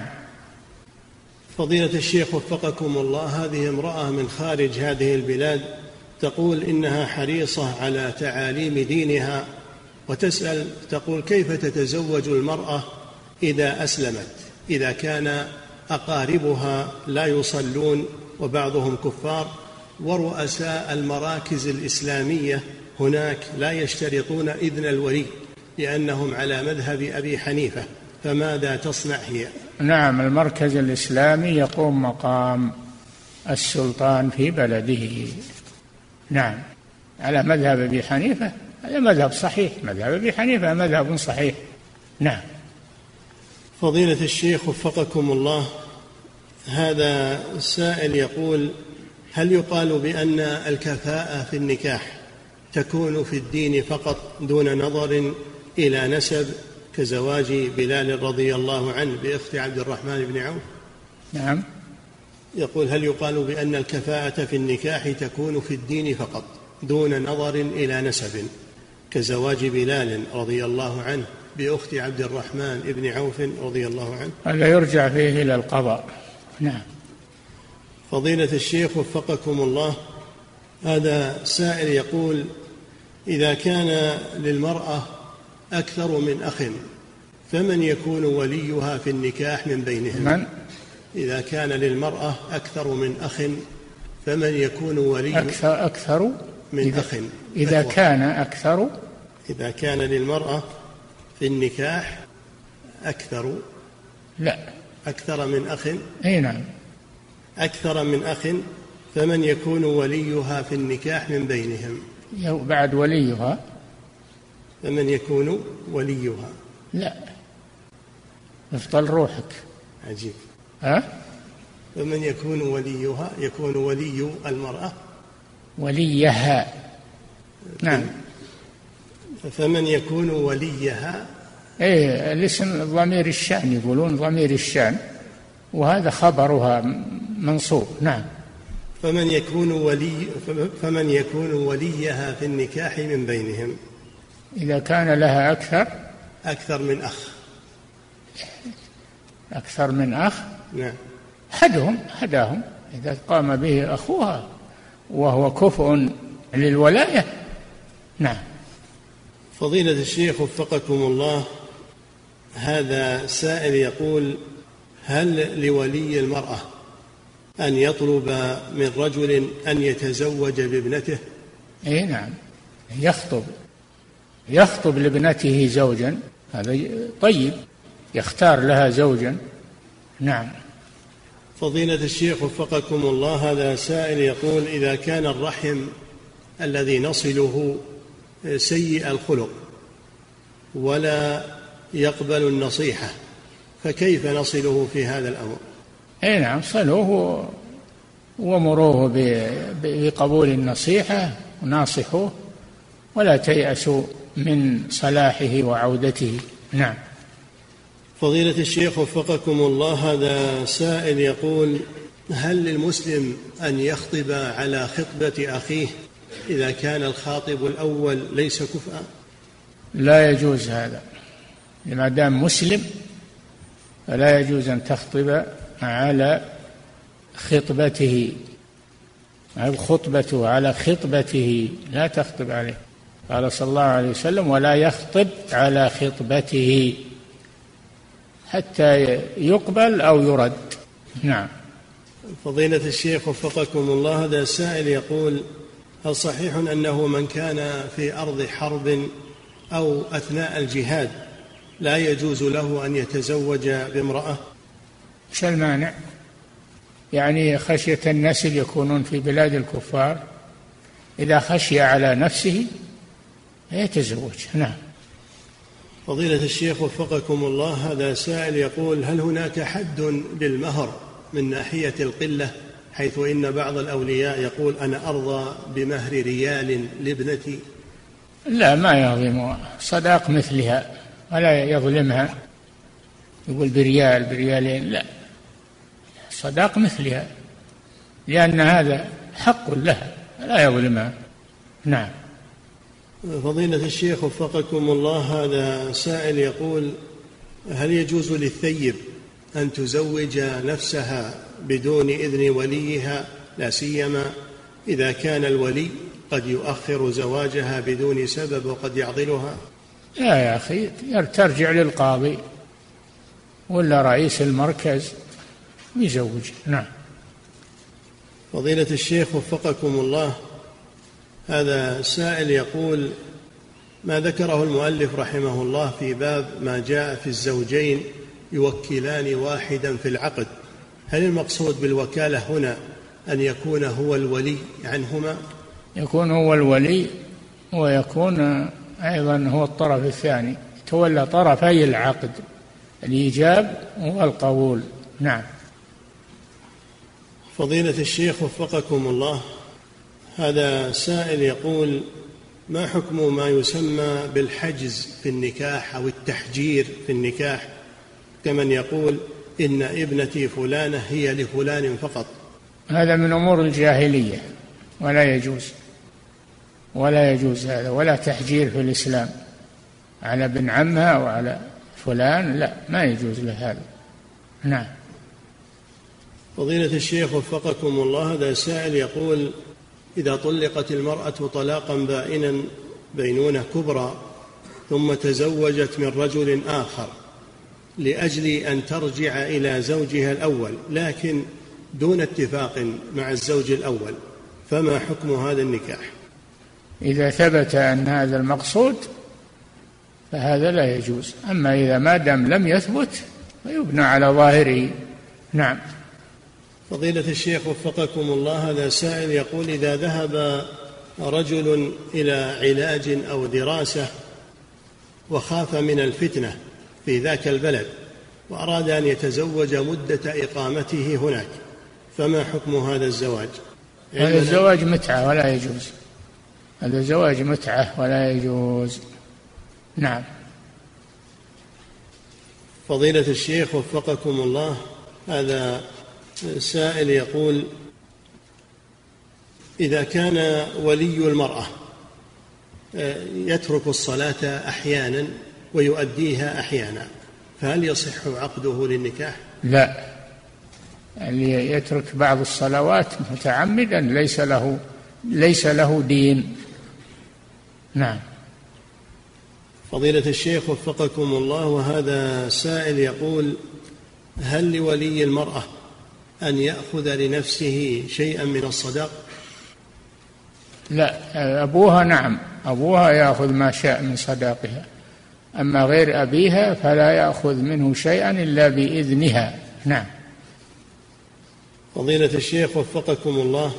فضيلة الشيخ وفقكم الله، هذه امرأة من خارج هذه البلاد تقول إنها حريصة على تعاليم دينها، وتسأل تقول: كيف تتزوج المرأة إذا أسلمت، إذا كان أقاربها لا يصلون وبعضهم كفار، ورؤساء المراكز الإسلامية هناك لا يشترطون إذن الولي لأنهم على مذهب أبي حنيفة، فماذا تصنع هي؟ نعم، المركز الإسلامي يقوم مقام السلطان في بلده. نعم، على مذهب أبي حنيفة، هذا مذهب صحيح، مذهب أبي حنيفة مذهب صحيح. نعم. فضيلة الشيخ وفقكم الله، هذا السائل يقول: هل يقال بأن الكفاءة في النكاح تكون في الدين فقط دون نظر إلى نسب، كزواج بلال رضي الله عنه بأخت عبد الرحمن بن عوف؟ نعم. يقول: هل يقال بأن الكفاءة في النكاح تكون في الدين فقط دون نظر إلى نسب، كزواج بلال رضي الله عنه بأخت عبد الرحمن بن عوف رضي الله عنه؟ هذا يرجع فيه إلى القضاء. نعم. فضيلة الشيخ وفقكم الله، هذا سائل يقول: إذا كان للمرأة أكثر من أخ فمن يكون وليها في النكاح من بينهم؟ من؟ إذا كان للمرأة أكثر من أخ فمن يكون ولي أكثر, أكثر من إذا أخ؟ إذا كان أكثر إذا كان للمرأة في النكاح أكثر لا أكثر من أخ أي نعم أكثر من أخ فمن يكون وليها في النكاح من بينهم؟ بعد وليها فمن يكون وليها؟ لا، افضل روحك. عجيب. ها؟ فمن يكون وليها يكون ولي المرأة وليها. نعم. فمن يكون وليها، ايه الاسم ضمير الشأن، يقولون ضمير الشأن، وهذا خبرها منصوب. نعم. فمن يكون ولي فمن يكون وليها في النكاح من بينهم؟ إذا كان لها أكثر أكثر من أخ أكثر من أخ نعم أحدهم هداهم، إذا قام به أخوها وهو كفء للولاية. نعم. فضيلة الشيخ وفقكم الله، هذا سائل يقول: هل لولي المرأة أن يطلب من رجل أن يتزوج بابنته؟ أي نعم، يخطب يخطب لابنته زوجا، هذا طيب، يختار لها زوجا. نعم. فضيلة الشيخ وفقكم الله، هذا سائل يقول: إذا كان الرحم الذي نصله سيء الخلق ولا يقبل النصيحة، فكيف نصله في هذا الأمر؟ أي نعم، صلوه ومروه بقبول النصيحة وناصحوه، ولا تيأسوا من صلاحه وعودته. نعم. فضيلة الشيخ وفقكم الله، هذا سائل يقول: هل للمسلم أن يخطب على خطبة أخيه إذا كان الخاطب الأول ليس كفءا؟ لا يجوز هذا، ما دام مسلم فلا يجوز أن تخطب على خطبته، خطبته على خطبته، لا تخطب عليه. قال صلى الله عليه وسلم: ولا يخطب على خطبته حتى يقبل أو يرد. نعم. فضيلة الشيخ وفقكم الله، هذا السائل يقول: هل صحيح أنه من كان في أرض حرب أو أثناء الجهاد لا يجوز له أن يتزوج بامرأة؟ ايش المانع؟ يعني خشية النسل يكونون في بلاد الكفار، إذا خشي على نفسه يتزوج. نعم. فضيلة الشيخ وفقكم الله، هذا سائل يقول: هل هناك حد للمهر من ناحية القلة، حيث إن بعض الأولياء يقول: أنا أرضى بمهر ريال لابنتي؟ لا، ما يظلم، صداق مثلها ولا يظلمها، يقول بريال بريالين، لا، صداق مثلها، لأن هذا حق لها لا يظلمها. نعم. فضيلة الشيخ وفقكم الله، هذا سائل يقول: هل يجوز للثيب أن تزوج نفسها بدون إذن وليها، لا سيما إذا كان الولي قد يؤخر زواجها بدون سبب وقد يعضلها؟ لا يا أخي، ترجع للقاضي ولا رئيس المركز يزوج. نعم. فضيلة الشيخ وفقكم الله، هذا سائل يقول: ما ذكره المؤلف رحمه الله في باب ما جاء في الزوجين يوكلان واحدا في العقد، هل المقصود بالوكالة هنا أن يكون هو الولي عنهما؟ يكون هو الولي ويكون أيضا هو الطرف الثاني، تولى طرفي العقد، الإيجاب والقبول. نعم. فضيلة الشيخ وفقكم الله، هذا سائل يقول: ما حكم ما يسمى بالحجز في النكاح أو التحجير في النكاح، كمن يقول: إن ابنتي فلانة هي لفلان فقط؟ هذا من أمور الجاهلية، ولا يجوز ولا يجوز هذا، ولا تحجير في الإسلام على ابن عمها وعلى فلان، لا، ما يجوز له هذا. نعم. فضيلة الشيخ وفقكم الله، هذا سائل يقول: إذا طلقت المرأة طلاقا بائنا بينونة كبرى ثم تزوجت من رجل آخر لأجل أن ترجع إلى زوجها الأول، لكن دون اتفاق مع الزوج الأول، فما حكم هذا النكاح؟ إذا ثبت أن هذا المقصود فهذا لا يجوز، أما إذا ما دام لم يثبت فيبنى على ظاهره. نعم. فضيلة الشيخ وفقكم الله، هذا سائل يقول: إذا ذهب رجل إلى علاج أو دراسة وخاف من الفتنة في ذاك البلد وأراد أن يتزوج مدة إقامته هناك، فما حكم هذا الزواج؟ هذا الزواج متعة ولا يجوز، هذا زواج متعة ولا يجوز. نعم. فضيلة الشيخ وفقكم الله، هذا سائل يقول: إذا كان ولي المرأة يترك الصلاة أحيانا ويؤديها أحيانا، فهل يصح عقده للنكاح؟ لا، اللي يترك بعض الصلوات متعمدا ليس له ليس له دين. نعم. فضيلة الشيخ وفقكم الله، وهذا سائل يقول: هل لولي المرأة أن يأخذ لنفسه شيئا من الصداق؟ لا، أبوها نعم، أبوها يأخذ ما شاء من صداقها، أما غير أبيها فلا يأخذ منه شيئا إلا بإذنها. نعم. فضيلة الشيخ وفقكم الله،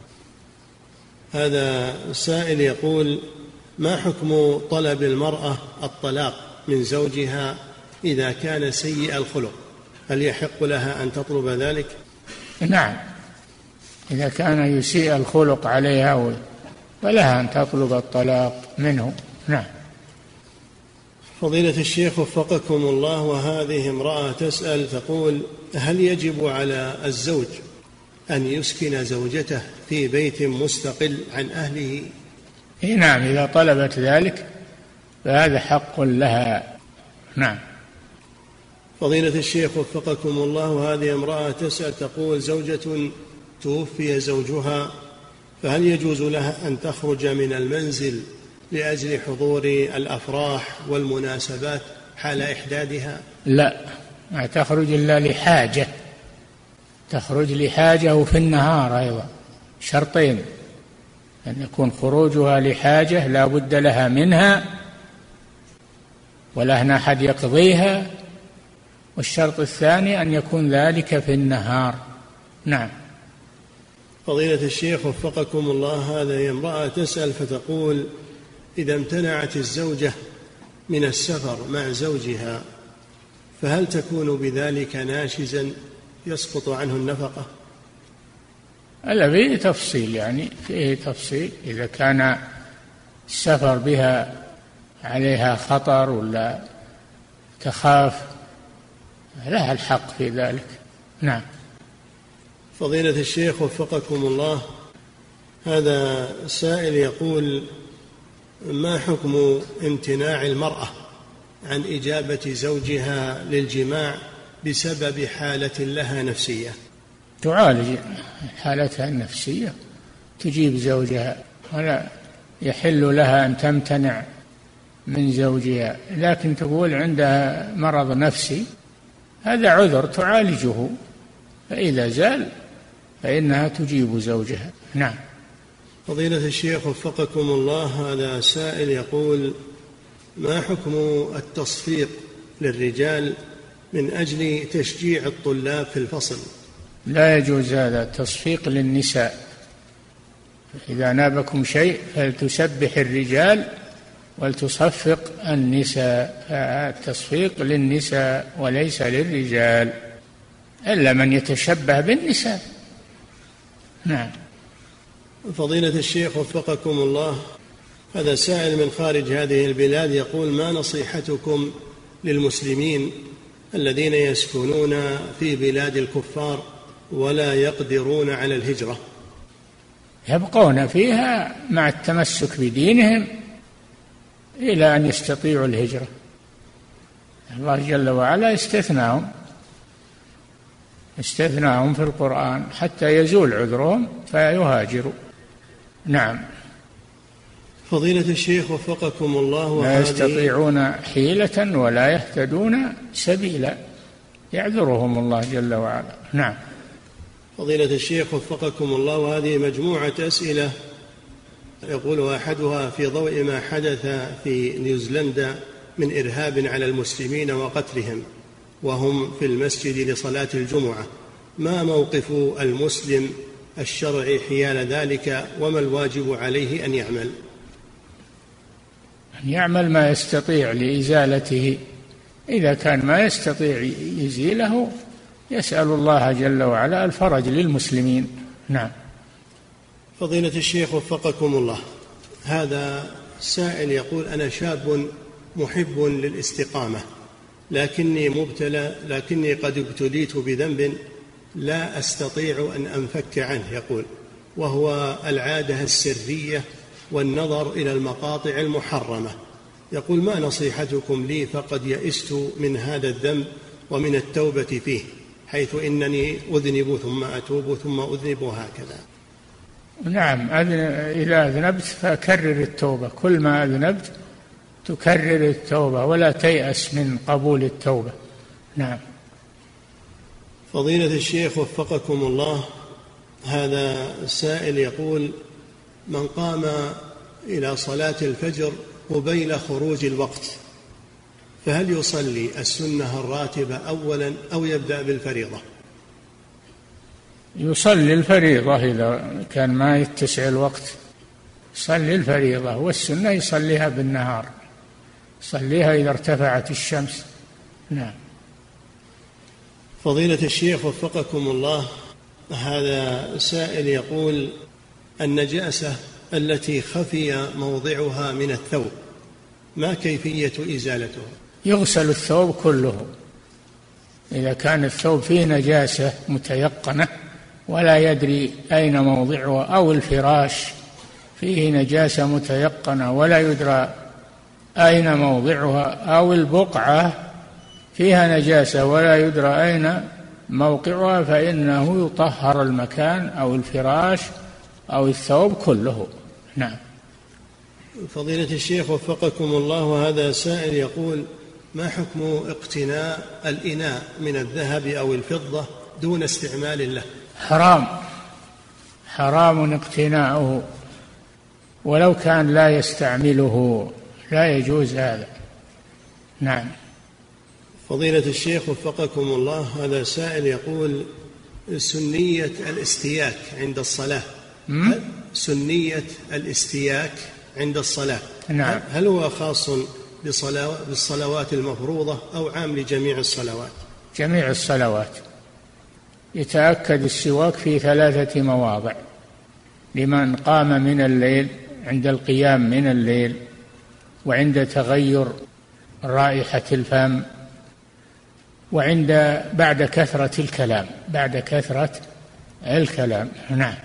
هذا سائل يقول: ما حكم طلب المرأة الطلاق من زوجها إذا كان سيء الخلق؟ هل يحق لها أن تطلب ذلك؟ نعم، إذا كان يسيء الخلق عليها فلها أن تطلب الطلاق منه. نعم. فضيلة الشيخ وفقكم الله، وهذه امرأة تسأل تقول: هل يجب على الزوج أن يسكن زوجته في بيت مستقل عن أهله؟ نعم، إذا طلبت ذلك فهذا حق لها. نعم. فضيلة الشيخ وفقكم الله، وهذه امرأة تسأل تقول: زوجة توفي زوجها، فهل يجوز لها أن تخرج من المنزل لأجل حضور الأفراح والمناسبات حال إحدادها؟ لا، ما تخرج إلا لحاجة، تخرج لحاجة، وفي النهار أيضا شرطين: أن يكون خروجها لحاجة لا بد لها منها ولا هنا أحد يقضيها، والشرط الثاني أن يكون ذلك في النهار. نعم. فضيلة الشيخ وفقكم الله، هذه امرأة تسأل فتقول: إذا امتنعت الزوجة من السفر مع زوجها فهل تكون بذلك ناشزا يسقط عنه النفقة؟ هذا فيه تفصيل، يعني فيه تفصيل. إذا كان السفر بها عليها خطر ولا تخاف لها الحق في ذلك. نعم. فضيلة الشيخ وفقكم الله، هذا سائل يقول: ما حكم امتناع المرأة عن إجابة زوجها للجماع بسبب حالة لها نفسية؟ تعالج حالتها النفسية، تجيب زوجها، ولا يحل لها أن تمتنع من زوجها، لكن تقول عندها مرض نفسي، هذا عذر تعالجه، فإذا زال فإنها تجيب زوجها. نعم. فضيلة الشيخ وفقكم الله، هذا سائل يقول: ما حكم التصفيق للرجال من أجل تشجيع الطلاب في الفصل؟ لا يجوز هذا التصفيق للنساء. إذا نابكم شيء فلتسبح الرجال ولتصفق النساء، التصفيق للنساء وليس للرجال، إلا من يتشبه بالنساء. نعم. فضيلة الشيخ وفقكم الله، هذا سائل من خارج هذه البلاد يقول: ما نصيحتكم للمسلمين الذين يسكنون في بلاد الكفار ولا يقدرون على الهجرة؟ يبقون فيها مع التمسك بدينهم إلى أن يستطيعوا الهجرة. الله جل وعلا استثناهم استثناهم في القرآن حتى يزول عذرهم فيهاجروا. نعم. فضيلة الشيخ وفقكم الله، لا يستطيعون حيلة ولا يهتدون سبيلا، يعذرهم الله جل وعلا. نعم. فضيلة الشيخ وفقكم الله، وهذه مجموعة أسئلة يقول أحدها: في ضوء ما حدث في نيوزيلندا من إرهاب على المسلمين وقتلهم وهم في المسجد لصلاة الجمعة، ما موقف المسلم الشرعي حيال ذلك، وما الواجب عليه أن يعمل؟ أن يعمل ما يستطيع لإزالته، إذا كان ما يستطيع يزيله يسأل الله جل وعلا الفرج للمسلمين. نعم. فضيلة الشيخ وفقكم الله، هذا سائل يقول: أنا شاب محب للاستقامة، لكني مبتلى لكني قد ابتليت بذنب لا أستطيع أن أنفك عنه، يقول، وهو العادة السرية والنظر إلى المقاطع المحرمة. يقول: ما نصيحتكم لي؟ فقد يئست من هذا الذنب ومن التوبة فيه، حيث إنني أذنب ثم أتوب ثم أذنب وهكذا. نعم، إذا أذنبت فكرر التوبة، كل ما أذنبت تكرر التوبة ولا تيأس من قبول التوبة. نعم. فضيلة الشيخ وفقكم الله، هذا السائل يقول: من قام إلى صلاة الفجر قبيل خروج الوقت فهل يصلي السنة الراتبة أولا أو يبدأ بالفريضة؟ يصلي الفريضة إذا كان ما يتسع الوقت، يصلي الفريضة، والسنة يصليها بالنهار، يصليها إذا ارتفعت الشمس. نعم. فضيلة الشيخ وفقكم الله، هذا سائل يقول: النجاسة التي خفي موضعها من الثوب ما كيفية إزالتها؟ يغسل الثوب كله، إذا كان الثوب فيه نجاسة متيقنة ولا يدري أين موضعها، أو الفراش فيه نجاسة متيقنة ولا يدرى أين موضعها، أو البقعة فيها نجاسة ولا يدرى أين موقعها، فإنه يطهر المكان أو الفراش أو الثوب كله. نعم. فضيلة الشيخ وفقكم الله، هذا سائل يقول: ما حكم اقتناء الإناء من الذهب أو الفضة دون استعمال له؟ حرام، حرام اقتناؤه ولو كان لا يستعمله، لا يجوز هذا. نعم. فضيلة الشيخ وفقكم الله، هذا سائل يقول: سنية الاستياك عند الصلاة، سنية الاستياك عند الصلاة، نعم، هل هو خاص بالصلوات المفروضة أو عام لجميع الصلوات؟ جميع الصلوات. يتأكد السواك في ثلاثة مواضع: لمن قام من الليل، عند القيام من الليل، وعند تغير رائحة الفم، وعند بعد كثرة الكلام، بعد كثرة الكلام. نعم.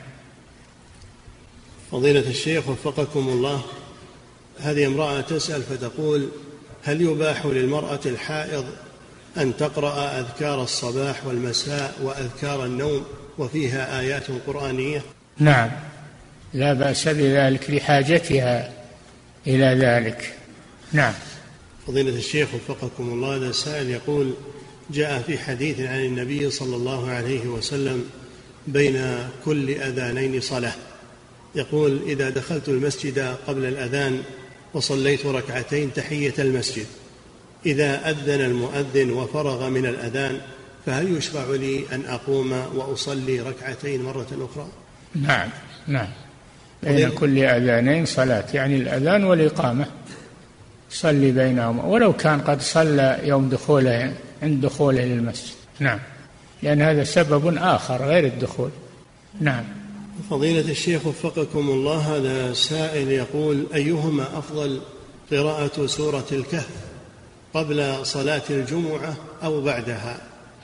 فضيلة الشيخ وفقكم الله، هذه امرأة تسأل فتقول: هل يباح للمرأة الحائض أن تقرأ أذكار الصباح والمساء وأذكار النوم وفيها آيات قرآنية؟ نعم، لا بأس بذلك لحاجتها إلى ذلك. نعم. فضيلة الشيخ وفقكم الله، هذا السائل يقول: جاء في حديث عن النبي صلى الله عليه وسلم: بين كل أذانين صلاة. يقول: إذا دخلت المسجد قبل الأذان وصليت ركعتين تحية المسجد، إذا أذن المؤذن وفرغ من الأذان فهل يشرع لي أن أقوم وأصلي ركعتين مرة أخرى؟ نعم نعم، بين كل أذانين صلاة، يعني الأذان والإقامة، صلي بينهما ولو كان قد صلى يوم دخوله عند دخوله للمسجد. نعم، لأن هذا سبب آخر غير الدخول. نعم. فضيلة الشيخ وفقكم الله، هذا سائل يقول: أيهما أفضل، قراءة سورة الكهف قبل صلاة الجمعة أو بعدها؟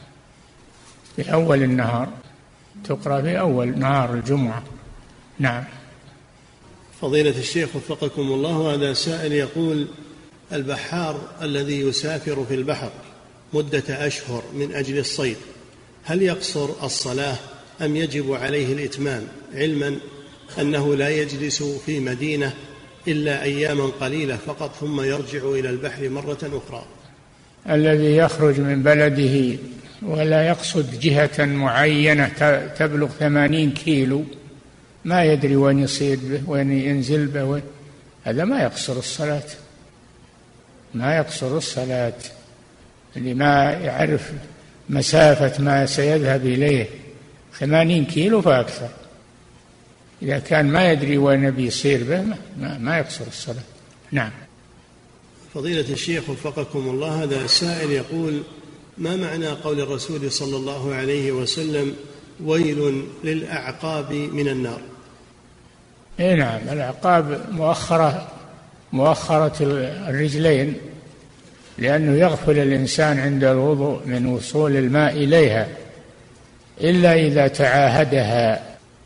في أول النهار، تقرأ في أول نهار الجمعة. نعم. فضيلة الشيخ وفقكم الله، هذا سائل يقول: البحار الذي يسافر في البحر مدة أشهر من أجل الصيد، هل يقصر الصلاة أم يجب عليه الإتمام، علما أنه لا يجلس في مدينة إلا أياما قليلة فقط ثم يرجع إلى البحر مرة أخرى؟ الذي يخرج من بلده ولا يقصد جهة معينة تبلغ ثمانين كيلو، ما يدري وين يصيد به وين ينزل به، هذا ما يقصر الصلاة، ما يقصر الصلاة، اللي ما يعرف مسافة ما سيذهب إليه ثمانين كيلو فأكثر، إذا كان ما يدري وين بيصير به ما, ما يقصر الصلاة. نعم. فضيلة الشيخ وفقكم الله، هذا السائل يقول: ما معنى قول الرسول صلى الله عليه وسلم: ويل للأعقاب من النار؟ إيه نعم، الأعقاب مؤخرة مؤخرة الرجلين، لأنه يغفل الإنسان عند الوضوء من وصول الماء إليها إلا إذا تعاهدها،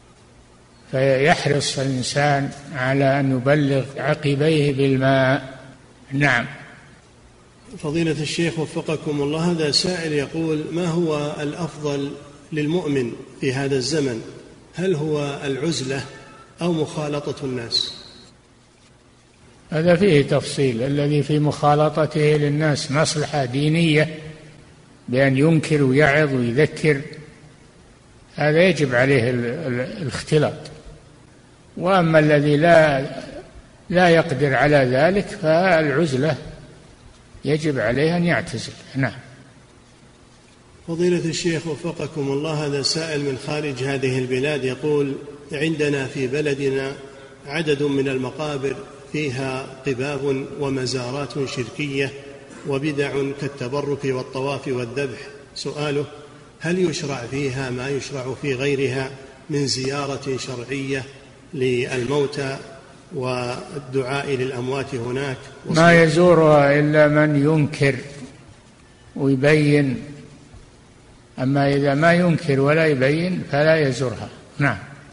فيحرص الإنسان على أن يبلغ عقبيه بالماء. نعم. فضيلة الشيخ وفقكم الله، هذا سائل يقول: ما هو الأفضل للمؤمن في هذا الزمن؟ هل هو العزلة أو مخالطة الناس؟ هذا فيه تفصيل. الذي في مخالطته للناس مصلحة دينية بأن ينكر ويعظ ويذكر، هذا يجب عليه الاختلاط. وأما الذي لا لا يقدر على ذلك فالعزلة يجب عليه أن يعتزل. نعم. فضيلة الشيخ وفقكم الله، هذا سائل من خارج هذه البلاد يقول: عندنا في بلدنا عدد من المقابر فيها قباب ومزارات شركية وبدع كالتبرك والطواف والذبح. سؤاله: هل يشرع فيها ما يشرع في غيرها من زيارة شرعية للموتى والدعاء للأموات هناك؟ ما يزورها إلا من ينكر ويبين، أما إذا ما ينكر ولا يبين فلا يزورها. نعم.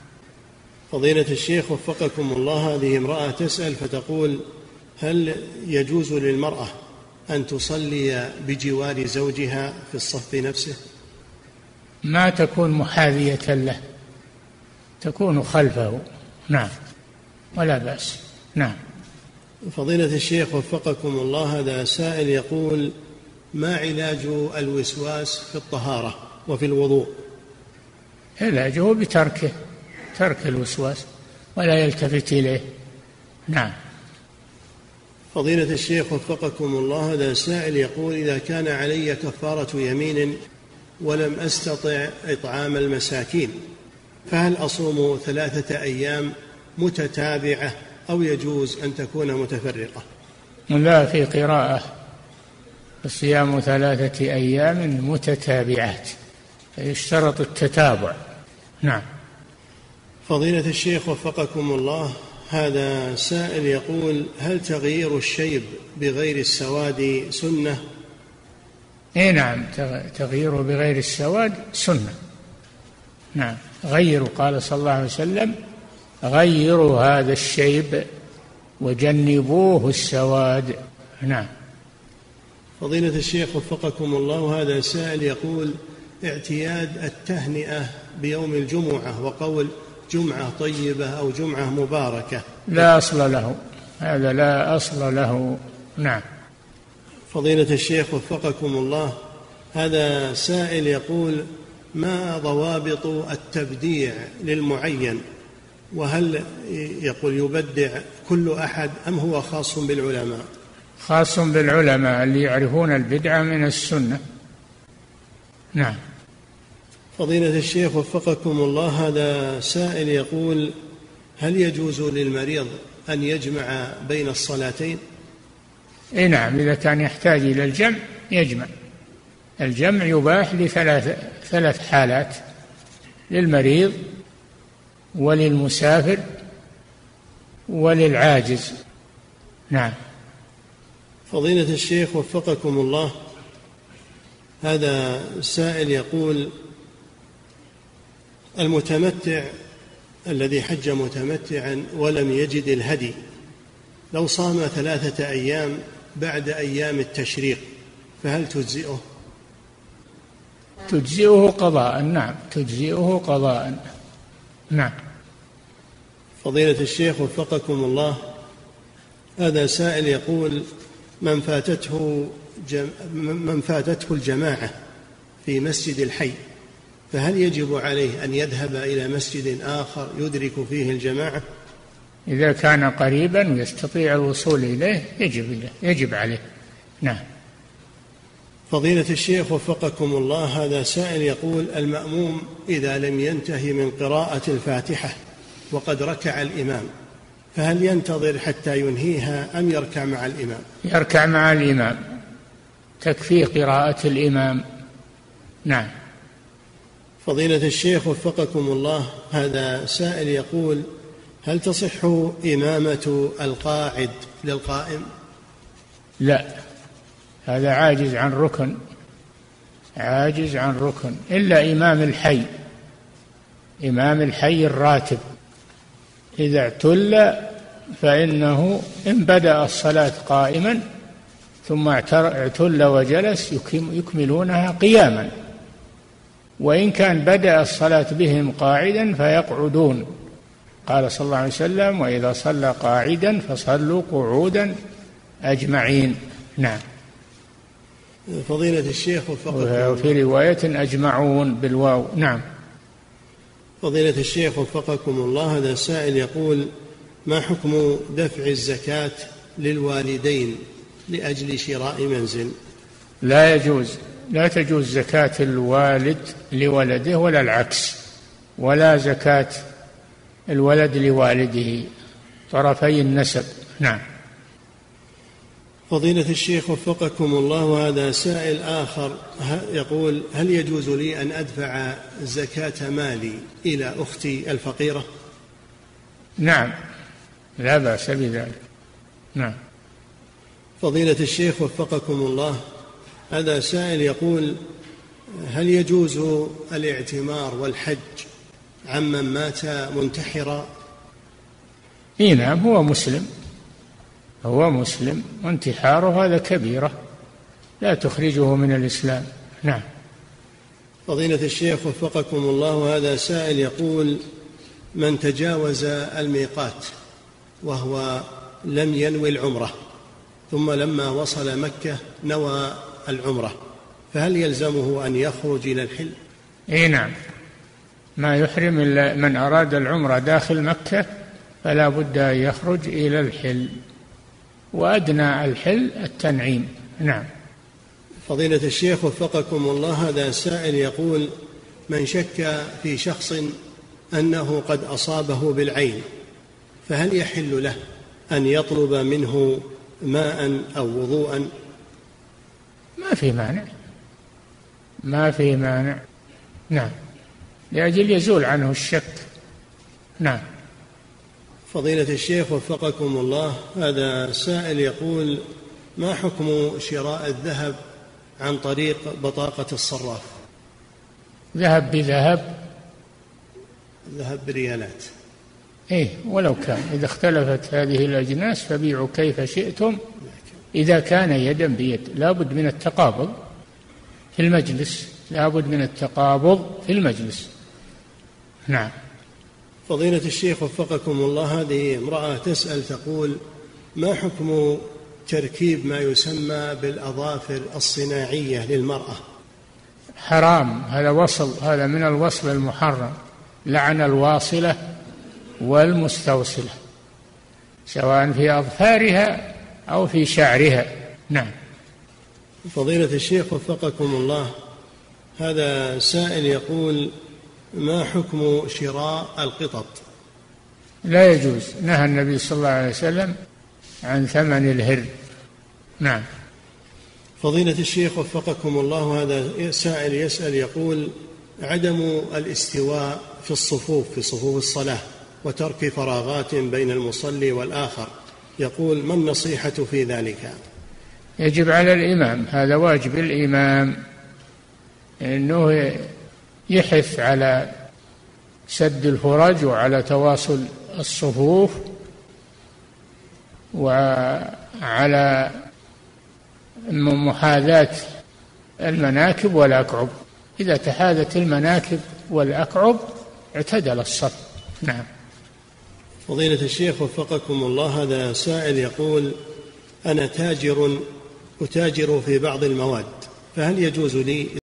فضيلة الشيخ وفقكم الله، هذه امرأة تسأل فتقول: هل يجوز للمرأة أن تصلي بجوار زوجها في الصف نفسه؟ ما تكون محاذية له، تكون خلفه. نعم، ولا بأس. نعم. فضيلة الشيخ وفقكم الله، هذا سائل يقول: ما علاج الوسواس في الطهارة وفي الوضوء؟ علاجه بتركه، ترك الوسواس ولا يلتفت إليه. نعم. فضيلة الشيخ وفقكم الله، هذا سائل يقول: إذا كان علي كفارة يمين ولم أستطع إطعام المساكين، فهل أصوم ثلاثة أيام متتابعة أو يجوز أن تكون متفرقة؟ لا، في قراءة: الصيام ثلاثة أيام متتابعات، يشترط التتابع. نعم. فضيلة الشيخ وفقكم الله، هذا سائل يقول: هل تغيير الشيب بغير السواد سنة؟ اي نعم، تغييره بغير السواد سنة. نعم، غيروا، قال صلى الله عليه وسلم: غيروا هذا الشيب وجنبوه السواد. نعم. فضيلة الشيخ وفقكم الله، هذا سائل يقول: اعتياد التهنئة بيوم الجمعة وقول جمعة طيبة أو جمعة مباركة لا أصل له، هذا لا أصل له. نعم. فضيلة الشيخ وفقكم الله، هذا سائل يقول: ما ضوابط التبديع للمعين؟ وهل يقول يبدع كل أحد أم هو خاص بالعلماء؟ خاص بالعلماء اللي يعرفون البدعة من السنة. نعم. فضيلة الشيخ وفقكم الله، هذا سائل يقول: هل يجوز للمريض أن يجمع بين الصلاتين؟ اي نعم، إذا كان يحتاج إلى الجمع يجمع. الجمع يباح لثلاث ثلاث حالات: للمريض وللمسافر وللعاجز. نعم. فضيلة الشيخ وفقكم الله، هذا سائل يقول: المتمتع الذي حج متمتعا ولم يجد الهدي، لو صام ثلاثة أيام بعد أيام التشريق فهل تجزئه؟ تجزئه قضاء. نعم، تجزئه قضاء. نعم. فضيلة الشيخ وفقكم الله، هذا سائل يقول: من فاتته جم... من فاتته الجماعة في مسجد الحي، فهل يجب عليه أن يذهب إلى مسجد آخر يدرك فيه الجماعة؟ إذا كان قريبا ويستطيع الوصول إليه يجب إليه يجب عليه. نعم. فضيلة الشيخ وفقكم الله، هذا سائل يقول: المأموم إذا لم ينتهي من قراءة الفاتحة وقد ركع الإمام، فهل ينتظر حتى ينهيها أم يركع مع الإمام؟ يركع مع الإمام، تكفي قراءة الإمام. نعم. فضيلة الشيخ وفقكم الله، هذا سائل يقول: هل تصح إمامة القاعد للقائم؟ لا، هذا عاجز عن ركن، عاجز عن ركن، إلا إمام الحي، إمام الحي الراتب إذا اعتل فإنه إن بدأ الصلاة قائما ثم اعتل وجلس يكملونها قياما، وإن كان بدأ الصلاة بهم قاعدا فيقعدون. قال صلى الله عليه وسلم: وإذا صلى قاعدا فصلوا قعودا أجمعين. نعم. فضيلة الشيخ وفقكم، وفي رواية أجمعون بالواو. نعم. فضيلة الشيخ وفقكم الله، هذا سائل يقول: ما حكم دفع الزكاة للوالدين لأجل شراء منزل؟ لا يجوز، لا تجوز زكاة الوالد لولده ولا العكس، ولا زكاة الولد لوالده، طرفي النسب. نعم. فضيلة الشيخ وفقكم الله، هذا سائل آخر يقول: هل يجوز لي أن أدفع زكاة مالي إلى أختي الفقيرة؟ نعم، لا بأس بذلك. نعم. فضيلة الشيخ وفقكم الله، هذا سائل يقول: هل يجوز الاعتمار والحج عمن مات منتحرا؟ إيه نعم، هو مسلم، هو مسلم، وانتحاره هذا كبيرة لا تخرجه من الإسلام. نعم. فضيلة الشيخ وفقكم الله، هذا سائل يقول: من تجاوز الميقات وهو لم ينوي العمرة، ثم لما وصل مكة نوى العمرة، فهل يلزمه أن يخرج إلى الحل؟ إيه نعم، ما يحرم إلا من أراد العمرة داخل مكة فلا بد أن يخرج إلى الحل، وأدنى الحل التنعيم. نعم. فضيلة الشيخ وفقكم الله، هذا سائل يقول: من شك في شخص أنه قد أصابه بالعين، فهل يحل له أن يطلب منه ماء أو وضوءا؟ ما في مانع، ما في مانع. نعم، لأجل يزول عنه الشك. نعم. فضيلة الشيخ وفقكم الله، هذا سائل يقول: ما حكم شراء الذهب عن طريق بطاقة الصراف؟ ذهب بذهب، ذهب بريالات. إيه، ولو كان، إذا اختلفت هذه الأجناس فبيعوا كيف شئتم إذا كان يدا بيد. لا بد من التقابض في المجلس، لا بد من التقابض في المجلس. نعم. فضيلة الشيخ وفقكم الله، هذه امرأة تسأل تقول: ما حكم تركيب ما يسمى بالأظافر الصناعية للمرأة؟ حرام، هذا وصل، هذا من الوصل المحرم، لعن الواصلة والمستوصلة سواء في أظفارها أو في شعرها. نعم. فضيلة الشيخ وفقكم الله، هذا سائل يقول: ما حكم شراء القطط؟ لا يجوز، نهى النبي صلى الله عليه وسلم عن ثمن الهر. نعم. فضيلة الشيخ وفقكم الله، هذا سائل يسأل يقول: عدم الاستواء في الصفوف في صفوف الصلاة وترك فراغات بين المصلي والآخر، يقول: ما النصيحة في ذلك؟ يجب على الإمام، هذا واجب الإمام، أنه يحث على سد الفرج وعلى تواصل الصفوف وعلى محاذاة المناكب والأكعب. إذا تحاذت المناكب والأكعب اعتدل الصف. نعم. فضيلة الشيخ وفقكم الله، هذا سائل يقول: أنا تاجر أتاجر في بعض المواد، فهل يجوز لي